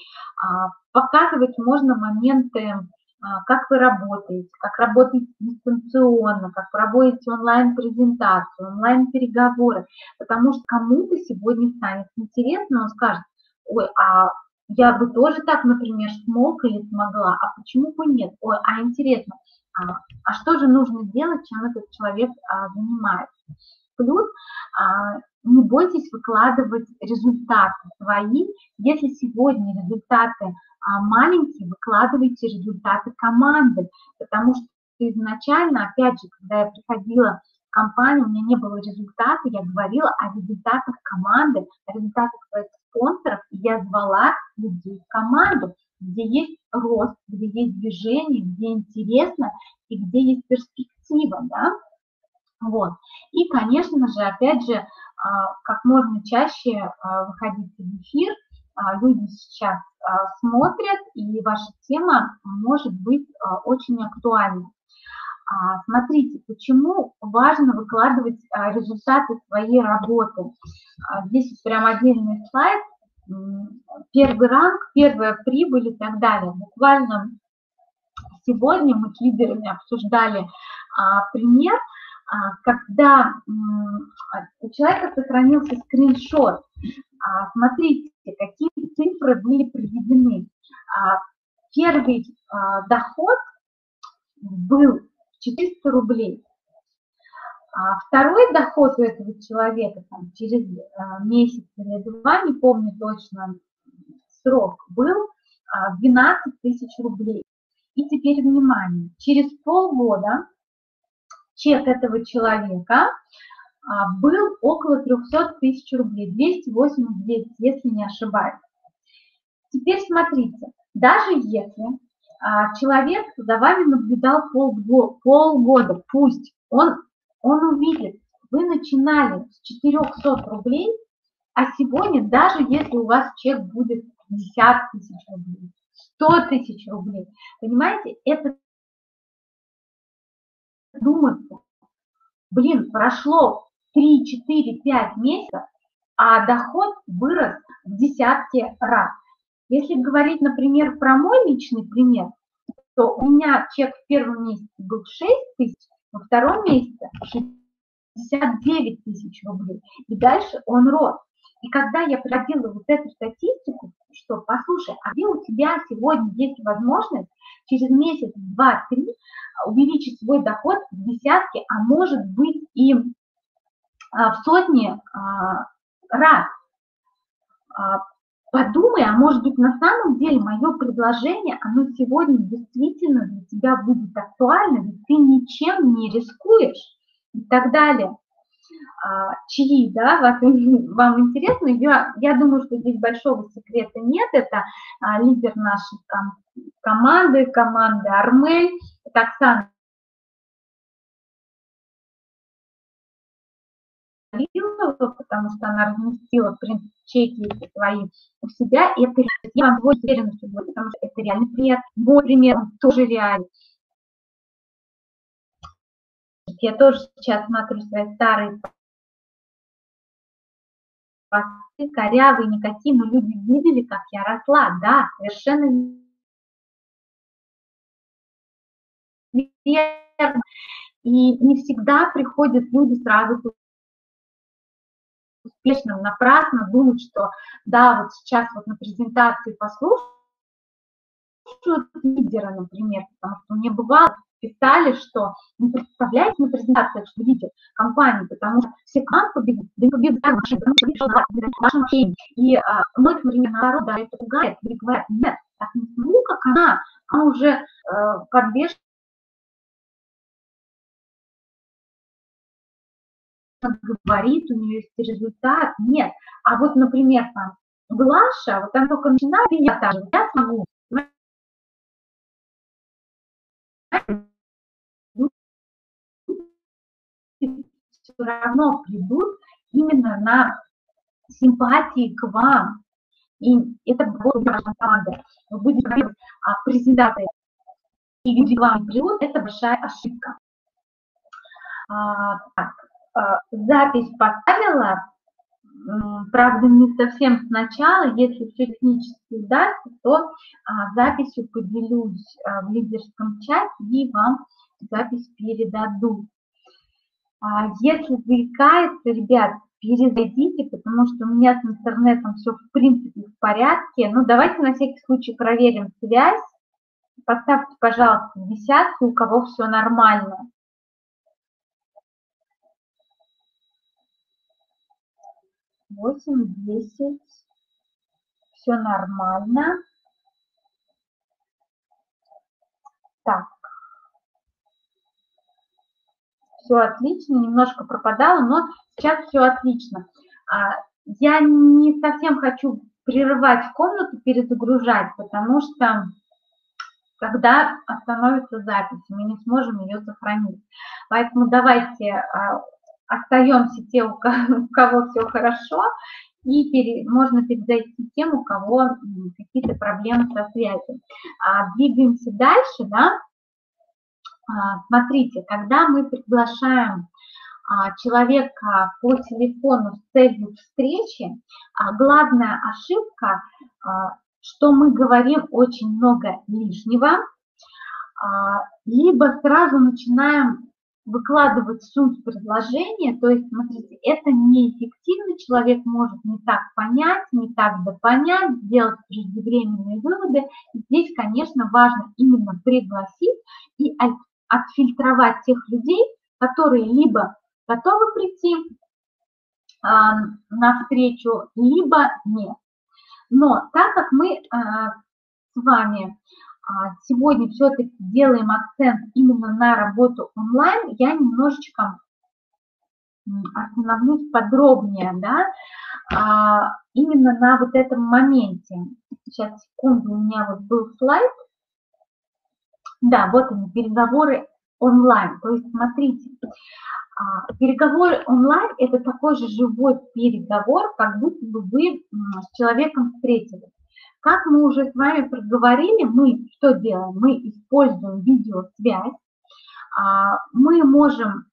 Показывать можно моменты, как вы работаете, как работаете дистанционно, как проводите онлайн-презентацию, онлайн-переговоры, потому что кому-то сегодня станет интересно, он скажет, ой, а я бы тоже так, например, смог или смогла, а почему бы нет? Ой, а интересно, а, а что же нужно делать, чем этот человек а, занимается? Плюс а, не бойтесь выкладывать результаты свои. Если сегодня результаты а, маленькие, выкладывайте результаты команды, потому что изначально, опять же, когда я приходила в компанию, у меня не было результата, я говорила о результатах команды, о результатах своих спонсоров, и я звала людей в команду, где есть рост, где есть движение, где интересно и где есть перспектива, да, вот. И, конечно же, опять же, как можно чаще выходить в эфир, люди сейчас смотрят, и ваша тема может быть очень актуальной. Смотрите, почему важно выкладывать результаты своей работы. Здесь прям отдельный слайд, первый ранг, первая прибыль и так далее. Буквально сегодня мы с лидерами обсуждали пример, когда у человека сохранился скриншот. Смотрите, какие цифры были приведены. Первый доход был четыреста рублей. А второй доход у этого человека там, через месяц или два, не помню точно срок, был двенадцать тысяч рублей. И теперь внимание, через полгода чек этого человека был около трёхсот тысяч рублей, двести восемьдесят девять, если не ошибаюсь. Теперь смотрите, даже если человек за вами наблюдал полгода, полгода пусть он, он увидит, вы начинали с четырёхсот рублей, а сегодня даже если у вас чек будет пятьдесят тысяч рублей, сто тысяч рублей, понимаете, это думается, блин, прошло три, четыре, пять месяцев, а доход вырос в десятки раз. Если говорить, например, про мой личный пример, то у меня чек в первом месяце был шесть тысяч, во втором месяце шестьдесят девять тысяч рублей, и дальше он рос. И когда я проводила вот эту статистику, что, послушай, а где у тебя сегодня есть возможность через месяц, два, три увеличить свой доход в десятки, а может быть и в сотни раз. Подумай, а может быть на самом деле мое предложение, оно сегодня действительно для тебя будет актуально, ведь ты ничем не рискуешь и так далее. Чьи, да, вас, вам интересно? Я, я думаю, что здесь большого секрета нет. Это а, лидер нашей там, команды, команды Армель, это Оксана, потому что она разместила, в принципе, чеки свои у себя, и это я вам очень уверена, что будет, потому что это реальный пример, мой пример, он тоже реальный. Я тоже сейчас смотрю свои старые посты, корявые, никакие, но люди видели, как я росла, да, совершенно верно. И не всегда приходят люди сразу успешным, напрасно думают, что да, вот сейчас вот на презентации послушают, спрашивают лидера, например, потому что мне бывало, писали, что не представляете на презентациях, что лидер компании, потому что все к вам побегут, да не побегут ваши, потому что видишь, ваша машина. И а, многих, например, наоборот, да, это пугает, и говорят, нет, так не смогу, как она, она уже э, подвешена, говорит, у нее есть результат, нет. А вот, например, там, Глаша, вот она только начинает, и я так же, я смогу. Все равно придут именно на симпатии к вам. И это будет ваша команда. Вы будете делать а, презентации, и люди к вам придут, это большая ошибка. А, так, а, запись поставила, правда, не совсем сначала, если все технически удастся, то а, записью поделюсь а, в лидерском чате и вам запись передадут. А, если заикается, ребят, перезайдите, потому что у меня с интернетом все в принципе в порядке. Ну, давайте на всякий случай проверим связь. Поставьте, пожалуйста, десятку, у кого все нормально. восемь, десять. Все нормально. Так. Все отлично, немножко пропадало, но сейчас все отлично. Я не совсем хочу прерывать комнату, перезагружать, потому что когда остановится запись, мы не сможем ее сохранить. Поэтому давайте остаемся те, у кого все хорошо, и пере, можно перезайти тем, у кого какие-то проблемы со связью. Двигаемся дальше, да. Смотрите, когда мы приглашаем человека по телефону с целью встречи, главная ошибка, что мы говорим очень много лишнего, либо сразу начинаем выкладывать суть предложения, то есть, смотрите, это неэффективно, человек может не так понять, не так допонять, сделать преждевременные выводы. Здесь, конечно, важно именно пригласить и отфильтровать тех людей, которые либо готовы прийти э, на встречу, либо нет. Но так как мы э, с вами э, сегодня все-таки делаем акцент именно на работу онлайн, я немножечко остановлюсь подробнее, да, э, именно на вот этом моменте. Сейчас, секунду, у меня вот был слайд. Да, вот они, переговоры онлайн. То есть, смотрите, переговоры онлайн – это такой же живой переговор, как будто бы вы с человеком встретились. Как мы уже с вами проговорили, мы что делаем? Мы используем видеосвязь, мы можем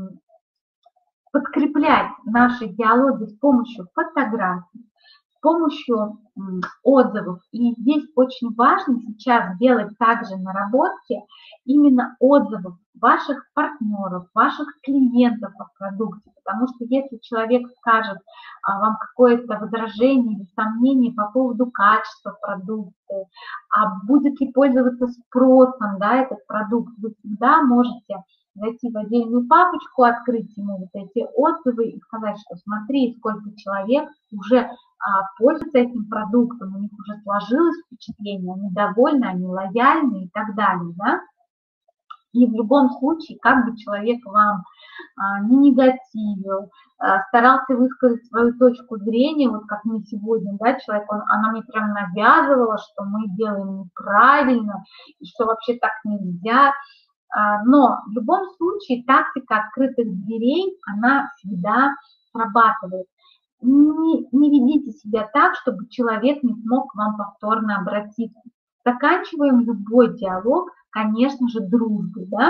подкреплять наши диалоги с помощью фотографий, с помощью отзывов. И здесь очень важно сейчас делать также наработки именно отзывов ваших партнеров, ваших клиентов о продукте. Потому что если человек скажет а, вам какое-то возражение или сомнение по поводу качества продукта, а будет ли пользоваться спросом, да, этот продукт, вы всегда можете зайти в отдельную папочку, открыть ему вот эти отзывы и сказать, что смотри, сколько человек уже а, пользуются этим продуктом, у них уже сложилось впечатление, они довольны, они лояльны и так далее, да. И в любом случае, как бы человек вам а, не негативил, а, старался высказать свою точку зрения, вот как мы сегодня, да, человек, он, она мне прям навязывала, что мы делаем неправильно, и что вообще так нельзя. А, но в любом случае тактика открытых дверей, она всегда срабатывает. Не, не ведите себя так, чтобы человек не смог к вам повторно обратиться. Заканчиваем любой диалог, конечно же, дружбой, да.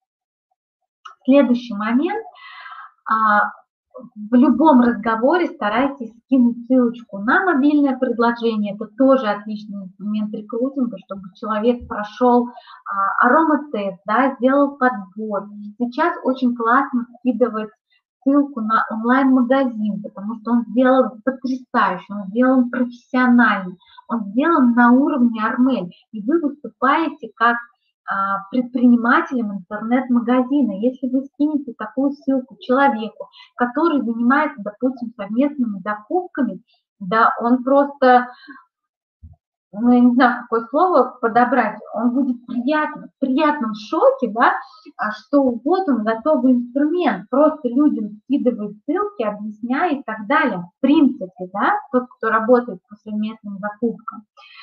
Следующий момент. В любом разговоре старайтесь скинуть ссылочку на мобильное предложение. Это тоже отличный инструмент рекрутинга, чтобы человек прошел ароматест, да, сделал подбор. Сейчас очень классно скидывать ссылку на онлайн-магазин, потому что он сделан потрясающе, он сделан профессионально, он сделан на уровне Армель, и вы выступаете как а, предпринимателем интернет-магазина. Если вы скинете такую ссылку человеку, который занимается, допустим, совместными закупками, да, он просто, ну, я не знаю, какое слово подобрать, он будет приятно, в приятном шоке, да, что вот он, готовый инструмент, просто людям скидывает ссылки, объясняя и так далее. В принципе, да, тот, кто работает по совместным закупкам.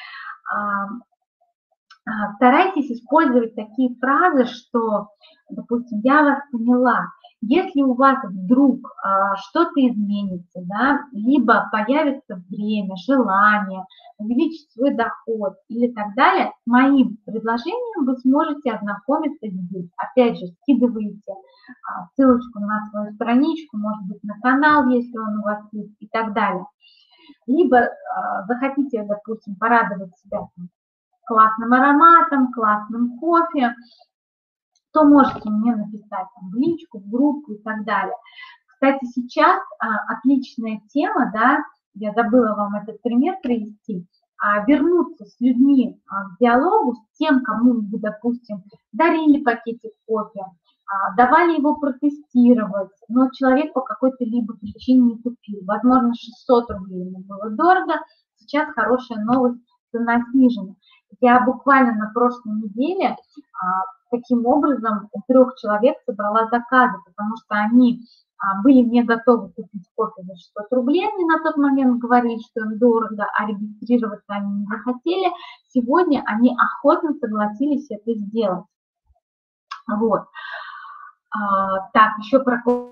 Старайтесь использовать такие фразы, что, допустим, я вас поняла. Если у вас вдруг а, что-то изменится, да, либо появится время, желание увеличить свой доход или так далее, с моим предложением вы сможете ознакомиться здесь. Опять же, скидываете а, ссылочку на свою страничку, может быть, на канал, если он у вас есть, и так далее. Либо а, захотите, допустим, порадовать себя классным ароматом, классным кофе, то можете мне написать там, в личку, в группу и так далее. Кстати, сейчас а, отличная тема, да, я забыла вам этот пример привести, а, вернуться с людьми а, к диалогу, с тем, кому вы, допустим, дарили пакетик кофе, а, давали его протестировать, но человек по какой-то либо причине не купил. Возможно, шестьсот рублей ему было дорого, сейчас хорошая новость, цена снижена. Я буквально на прошлой неделе а, таким образом у трех человек собрала заказы, потому что они а, были не готовы купить кофе за шестьсот рублей, они на тот момент говорили, что им дорого, а регистрироваться они не захотели. Сегодня они охотно согласились это сделать. Вот. А, так, еще про кофе.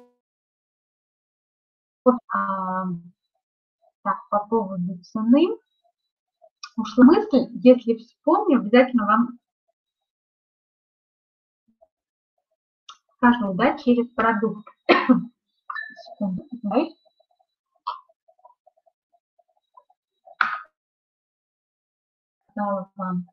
А, так, по поводу цены. Ушла мысль, если вспомню, обязательно вам скажу, да, через продукт. Секунду, знаете? Вам.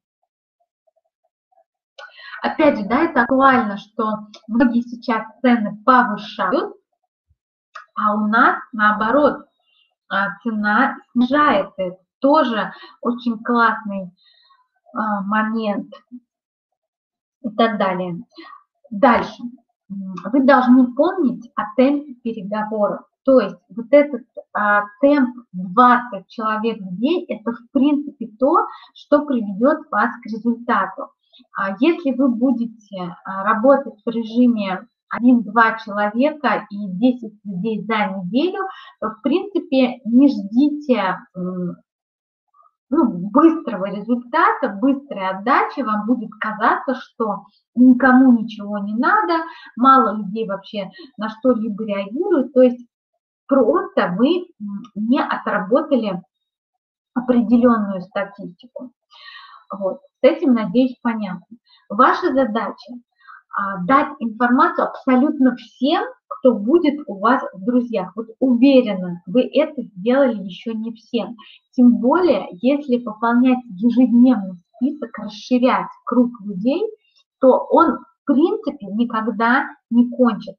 Опять же, да, это актуально, что многие сейчас цены повышают, а у нас, наоборот, цена снижается. Это тоже очень классный момент и так далее. Дальше. Вы должны помнить о темпе переговоров. То есть вот этот а, темп двадцать человек в день, это в принципе то, что приведет вас к результату. А если вы будете а, работать в режиме один-два человека и десять людей за неделю, то в принципе не ждите ну, быстрого результата, быстрой отдачи. Вам будет казаться, что никому ничего не надо, мало людей вообще на что-либо реагируют, то есть просто вы не отработали определенную статистику. Вот. С этим, надеюсь, понятно. Ваша задача а, дать информацию абсолютно всем, кто будет у вас в друзьях. Вот уверена, вы это сделали еще не всем. Тем более, если пополнять ежедневный список, расширять круг людей, то он, в принципе, никогда не кончится.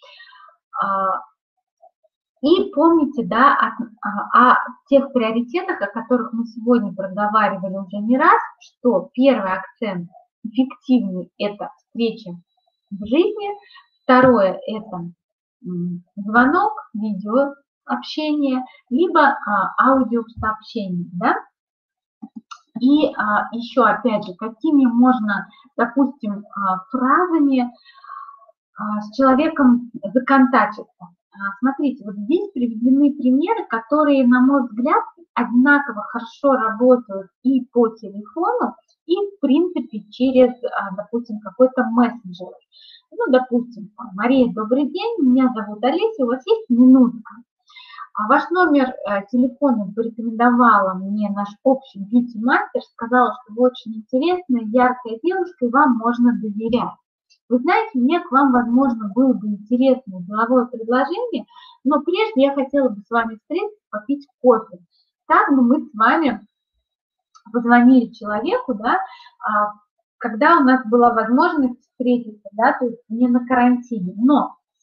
И помните, да, о, о тех приоритетах, о которых мы сегодня проговаривали уже не раз, что первый акцент эффективный – это встреча в жизни, второе – это звонок, видеообщение, либо а, аудиосообщение, да. И а, еще, опять же, какими можно, допустим, а, фразами а, с человеком законтачиться. Смотрите, вот здесь приведены примеры, которые, на мой взгляд, одинаково хорошо работают и по телефону, и, в принципе, через, допустим, какой-то мессенджер. Ну, допустим, Мария, добрый день, меня зовут Олеся, у вас есть минутка? Ваш номер телефона порекомендовала мне наш общий бьюти-мастер, сказала, что вы очень интересная, яркая девушка, и вам можно доверять. Вы знаете, мне к вам, возможно, было бы интересное деловое предложение, но прежде я хотела бы с вами встретиться, попить кофе. Так бы мы с вами позвонили человеку, да, когда у нас была возможность встретиться, да, то есть не на карантине. Но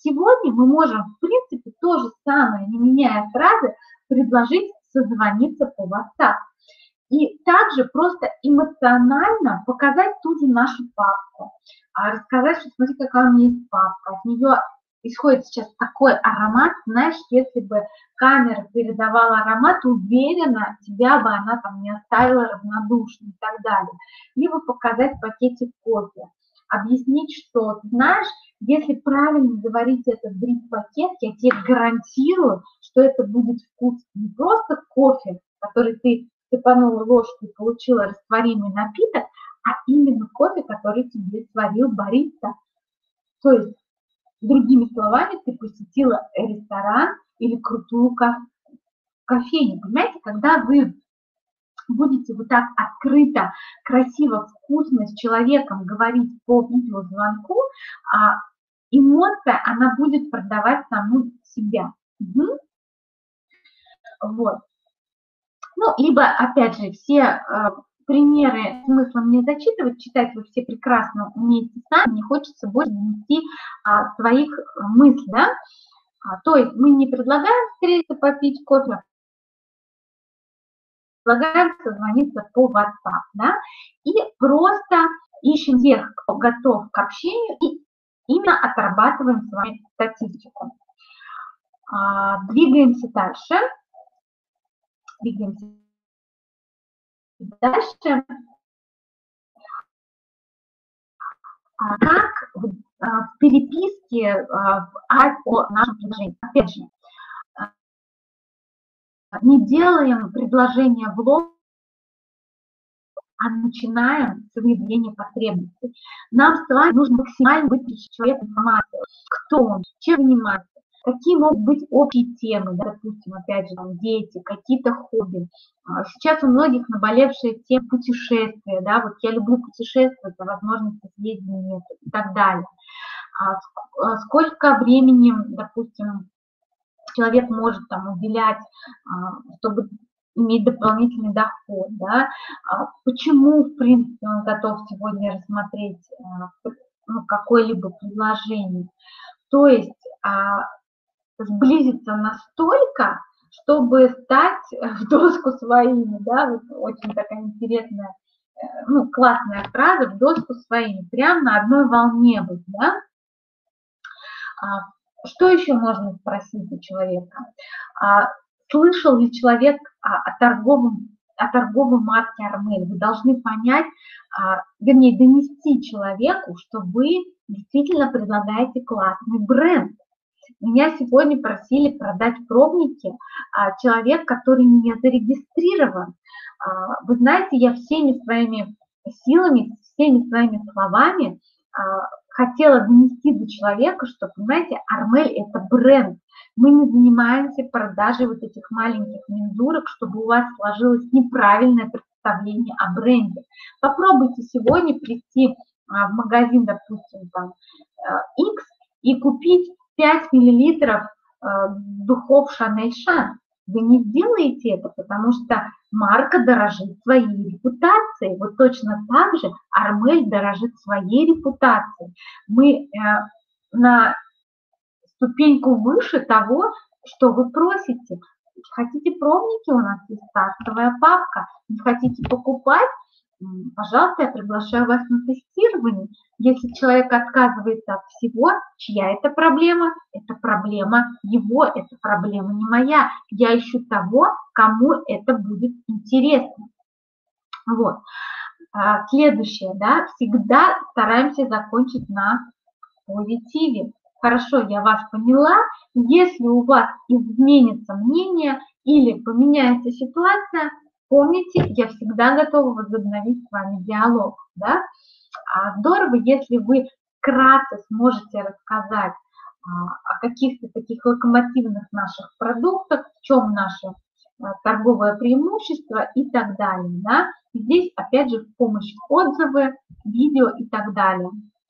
сегодня мы можем, в принципе, то же самое, не меняя фразы, предложить созвониться по WhatsApp. И также просто эмоционально показать ту же нашу папку, рассказать, что смотри, какая у меня есть папка, от нее исходит сейчас такой аромат, знаешь, если бы камера передавала аромат, уверена, тебя бы она там не оставила равнодушной и так далее. Либо показать пакетик кофе, объяснить, что, знаешь, если правильно заварить этот дрip-пакет, я тебе гарантирую, что это будет вкус не просто кофе, который ты сыпанула ложку и получила растворимый напиток, а именно кофе, который тебе сварил бариста. То есть, другими словами, ты посетила ресторан или крутую кофейню. Понимаете, когда вы будете вот так открыто, красиво, вкусно с человеком говорить по видеозвонку, а эмоция, она будет продавать саму себя. Угу. Вот. Ну, либо, опять же, все э, примеры смыслом не зачитывать, читать вы все прекрасно умеете сами, не хочется больше донести а, своих мыслей, да. А, то есть мы не предлагаем встретиться попить кофе, предлагаем созвониться по WhatsApp, да, и просто ищем тех, кто готов к общению, и именно отрабатываем с вами статистику. А, двигаемся дальше. Двигаемся дальше. А как в, в переписке в о нашем предложении? Опять же, не делаем предложение в лоб, а начинаем с выявления потребностей. Нам с вами нужно максимально выключить человека информацию, кто он, чем занимается, какие могут быть общие темы, да, допустим, опять же, там, дети, какие-то хобби. Сейчас у многих наболевшая тема путешествия, да, вот я люблю путешествовать, а возможности съездить нет и так далее. А сколько времени, допустим, человек может там уделять, чтобы иметь дополнительный доход, да, почему, в принципе, он готов сегодня рассмотреть ну, какое-либо предложение. То есть сблизиться настолько, чтобы стать в доску своими, да, вот очень такая интересная, ну, классная фраза, в доску своими, прямо на одной волне быть, да. Что еще можно спросить у человека? Слышал ли человек о торговом, о торговой марке Армель? Вы должны понять, вернее, донести человеку, что вы действительно предлагаете классный бренд. Меня сегодня просили продать пробники человек, который не зарегистрирован. Вы знаете, я всеми своими силами, всеми своими словами хотела донести до человека, что, понимаете, Армель – это бренд. Мы не занимаемся продажей вот этих маленьких мензурок, чтобы у вас сложилось неправильное представление о бренде. Попробуйте сегодня прийти в магазин, допустим, там, X и купить пять миллилитров духов Шанель Шан. Вы не сделаете это, потому что марка дорожит своей репутацией. Вот точно так же Армель дорожит своей репутацией. Мы э, на ступеньку выше того, что вы просите. Хотите пробники, у нас есть стартовая папка. Не хотите покупать, пожалуйста, я приглашаю вас на тестирование. Если человек отказывается от всего, чья это проблема? Это проблема его, это проблема не моя. Я ищу того, кому это будет интересно. Вот. Следующее, да, всегда стараемся закончить на позитиве. Хорошо, я вас поняла. Если у вас изменится мнение или поменяется ситуация, помните, я всегда готова возобновить с вами диалог. Да? А здорово, если вы вкратце сможете рассказать о каких-то таких локомотивных наших продуктах, в чем наше торговое преимущество и так далее. Да? Здесь, опять же, в помощь отзывы, видео и так далее.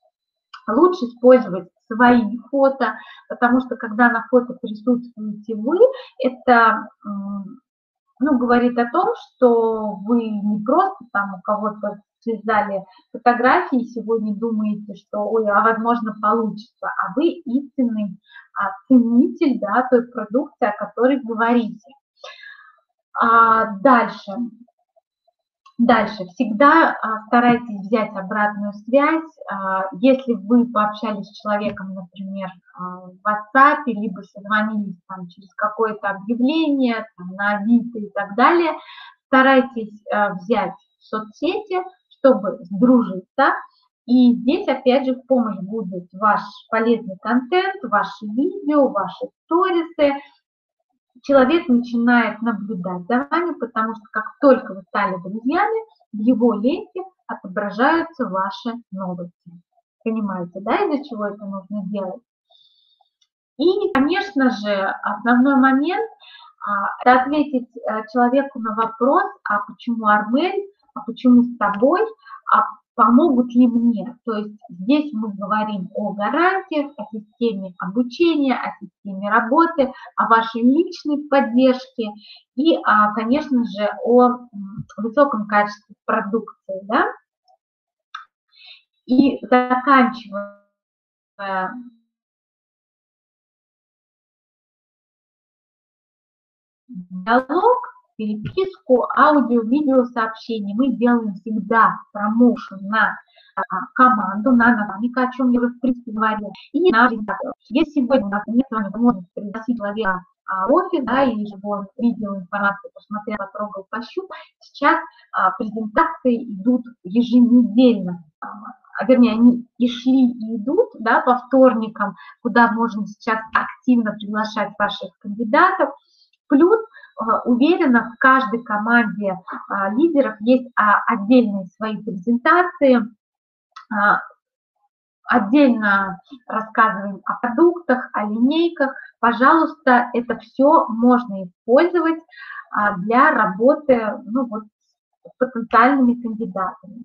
Лучше использовать свои фото, потому что когда на фото присутствуете вы, это ну, говорит о том, что вы не просто там у кого-то связали фотографии, сегодня думаете, что, ой, а возможно получится, а вы истинный а, ценитель, да, той продукции, о которой говорите. А дальше. Дальше. Всегда а, старайтесь взять обратную связь. А, если вы пообщались с человеком, например, а, в WhatsApp, либо созвонились там, через какое-то объявление, там, на Авито и так далее, старайтесь а, взять соцсети, чтобы сдружиться. И здесь, опять же, в помощь будет ваш полезный контент, ваши видео, ваши сторисы. Человек начинает наблюдать за вами, потому что как только вы стали друзьями, в его ленте отображаются ваши новости. Понимаете, да, из-за чего это нужно делать? И, конечно же, основной момент – это ответить человеку на вопрос, а почему Армель, а почему с тобой, а помогут ли мне. То есть здесь мы говорим о гарантиях, о системе обучения, о системе работы, о вашей личной поддержке и, конечно же, о высоком качестве продукции. Да? И заканчивая диалог, переписку, аудио, видео сообщения мы делаем всегда промоушен на а, команду, на наставника, о чем я в принципе говорила, и на презентацию. Если сегодня у нас нет с вами возможности пригласить человека в офис, да, или чтобы он видел информацию, посмотрел, потрогал, пощупал, сейчас а, презентации идут еженедельно, а, вернее, они и шли, и идут, да, по вторникам, куда можно сейчас активно приглашать ваших кандидатов. Плюс, уверена, в каждой команде лидеров есть отдельные свои презентации, отдельно рассказываем о продуктах, о линейках. Пожалуйста, это все можно использовать для работы, ну, вот, с потенциальными кандидатами.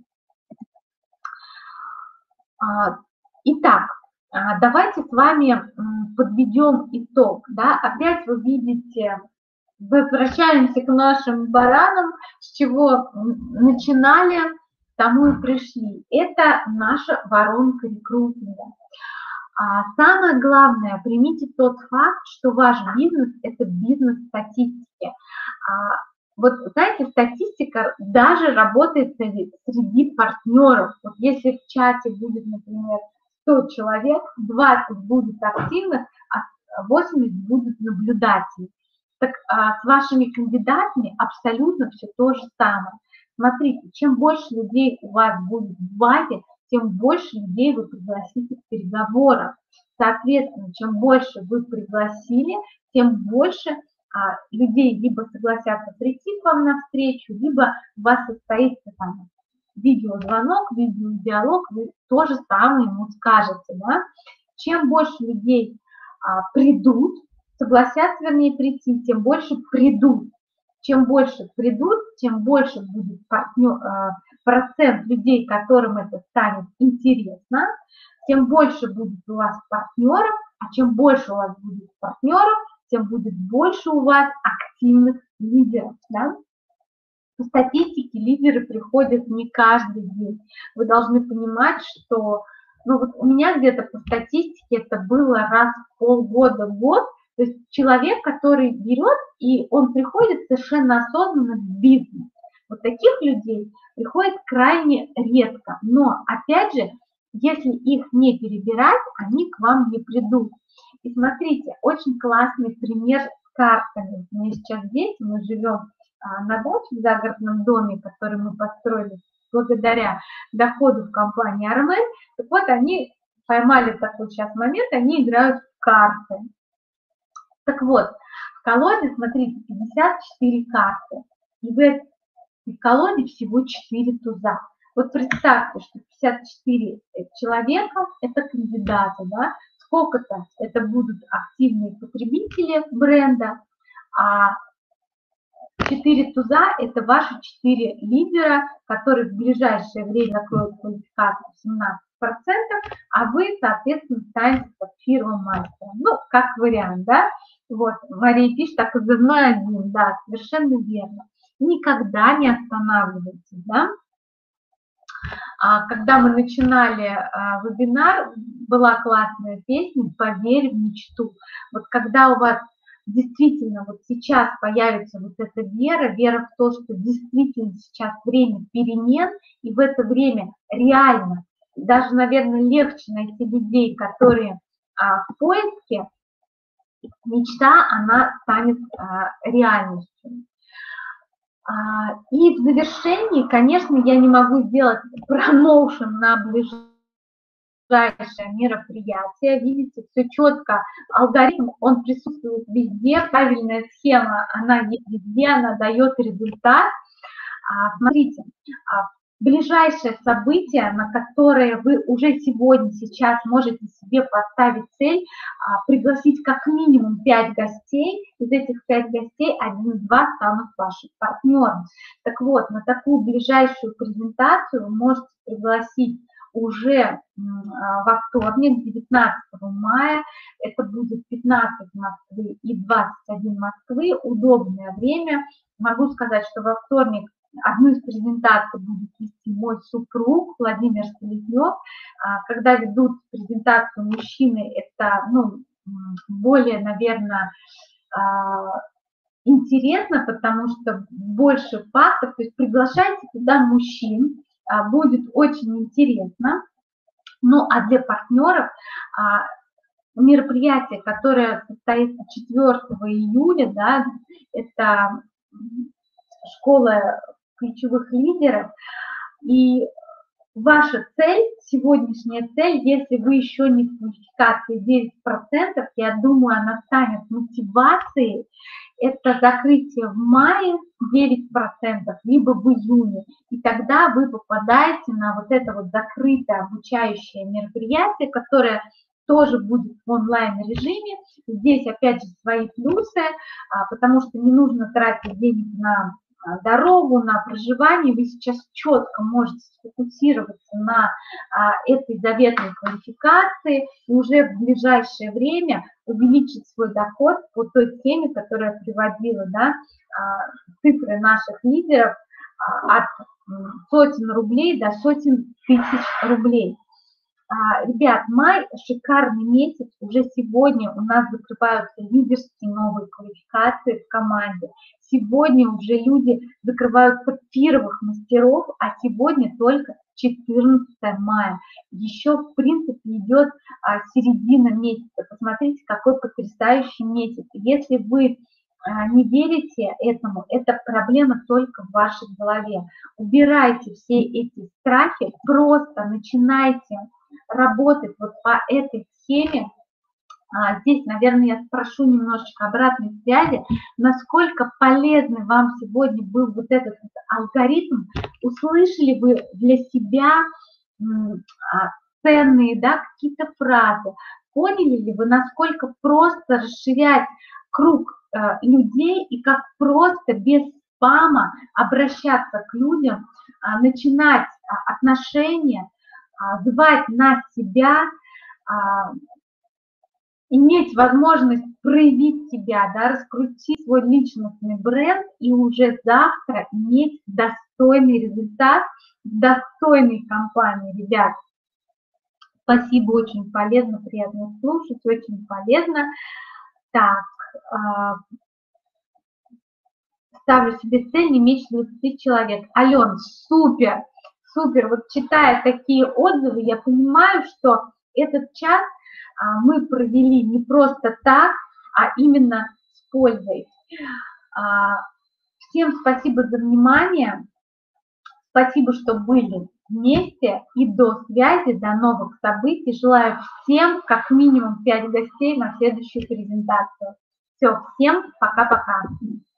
Итак, давайте с вами подведем итог. Да? Опять вы видите, возвращаемся к нашим баранам, с чего начинали, тому и пришли. Это наша воронка рекрутинга. А самое главное, примите тот факт, что ваш бизнес – это бизнес статистики. А вот, знаете, статистика даже работает среди партнеров. Вот если в чате будет, например, сто человек, двадцать будет активных, а восемьдесят будут наблюдателей. Так а, с вашими кандидатами абсолютно все то же самое. Смотрите, чем больше людей у вас будет в базе, тем больше людей вы пригласите к переговорам. Соответственно, чем больше вы пригласили, тем больше а, людей либо согласятся прийти к вам на встречу, либо у вас состоится там видеозвонок, видеодиалог, вы то же самое ему скажете. Да? Чем больше людей а, придут, согласятся, вернее, прийти, тем больше придут. Чем больше придут, тем больше будет партнер, процент людей, которым это станет интересно, тем больше будет у вас партнеров, а чем больше у вас будет партнеров, тем будет больше у вас активных лидеров. Да? По статистике лидеры приходят не каждый день. Вы должны понимать, что ну, вот у меня где-то по статистике это было раз в полгода, в год. То есть человек, который берет, и он приходит совершенно осознанно в бизнес. Вот таких людей приходит крайне редко. Но, опять же, если их не перебирать, они к вам не придут. И смотрите, очень классный пример с картами. У меня сейчас дети, мы живем на даче в загородном доме, который мы построили благодаря доходу в компании Армель. Так вот, они поймали такой сейчас момент, они играют в карты. Так вот, в колоде, смотрите, пятьдесят четыре карты. И в этой колоде всего четыре туза. Вот представьте, что пятьдесят четыре человека – это кандидаты, да? Сколько-то это будут активные потребители бренда, а четыре туза – это ваши четыре лидера, которые в ближайшее время закроют квалификацию семнадцать процентов, а вы, соответственно, станете под фирмом мастером. Ну, как вариант, да? Вот, Мария пишет, так озывной один, да, совершенно верно. Никогда не останавливайтесь, да? А, когда мы начинали а, вебинар, была классная песня «Поверь в мечту». Вот когда у вас действительно вот сейчас появится вот эта вера, вера в то, что действительно сейчас время перемен, и в это время реально, даже, наверное, легче найти людей, которые а, в поиске, мечта, она станет а, реальностью. А, и в завершении, конечно, я не могу сделать промоушен на ближайшее мероприятие. Видите, все четко, алгоритм, он присутствует везде, правильная схема, она есть везде, она дает результат. А, смотрите, а, ближайшее событие, на которое вы уже сегодня, сейчас можете себе поставить цель, а, пригласить как минимум пять гостей, из этих пяти гостей один-два станут вашим партнером. Так вот, на такую ближайшую презентацию вы можете пригласить уже во вторник, девятнадцатого мая, это будет пятнадцать Москвы и двадцать один Москвы, удобное время. Могу сказать, что во вторник одну из презентаций будет вести мой супруг Владимир Селезнев. Когда ведут презентацию мужчины, это ну, более, наверное, интересно, потому что больше фактов, то есть приглашайте туда мужчин, будет очень интересно. Ну а для партнеров мероприятие, которое состоится четвёртого июля, да, это школа ключевых лидеров, и ваша цель, сегодняшняя цель, если вы еще не в квалификации девять процентов, я думаю, она станет мотивацией, это закрытие в мае девять процентов, либо в июне, и тогда вы попадаете на вот это вот закрытое обучающее мероприятие, которое тоже будет в онлайн-режиме. Здесь опять же свои плюсы, потому что не нужно тратить денег на дорогу, на проживание, вы сейчас четко можете сфокусироваться на а, этой заветной квалификации и уже в ближайшее время увеличить свой доход по той схеме, которая приводила, да, а, цифры наших лидеров а, от сотен рублей до сотен тысяч рублей. А, ребят, май шикарный месяц, уже сегодня у нас закрываются лидерские новые квалификации в команде. Сегодня уже люди закрывают первых мастеров, а сегодня только четырнадцатое мая. Еще, в принципе, идет а, середина месяца. Посмотрите, какой потрясающий месяц. Если вы а, не верите этому, это проблема только в вашей голове. Убирайте все эти страхи, просто начинайте работать вот по этой схеме. Здесь, наверное, я спрошу немножечко обратной связи, насколько полезный вам сегодня был вот этот вот алгоритм, услышали вы для себя ценные, да, какие-то фразы, поняли ли вы, насколько просто расширять круг людей и как просто без спама обращаться к людям, начинать отношения, звать на себя, иметь возможность проявить себя, да, раскрутить свой личностный бренд и уже завтра иметь достойный результат в достойной компании, ребят. Спасибо, очень полезно, приятно слушать, очень полезно. Так, ставлю себе цель не меньше двадцати человек. Ален, супер, супер. Вот читая такие отзывы, я понимаю, что этот час мы провели не просто так, а именно с пользой. Всем спасибо за внимание. Спасибо, что были вместе. И до связи, до новых событий. Желаю всем как минимум пять гостей на следующую презентацию. Все, всем пока-пока.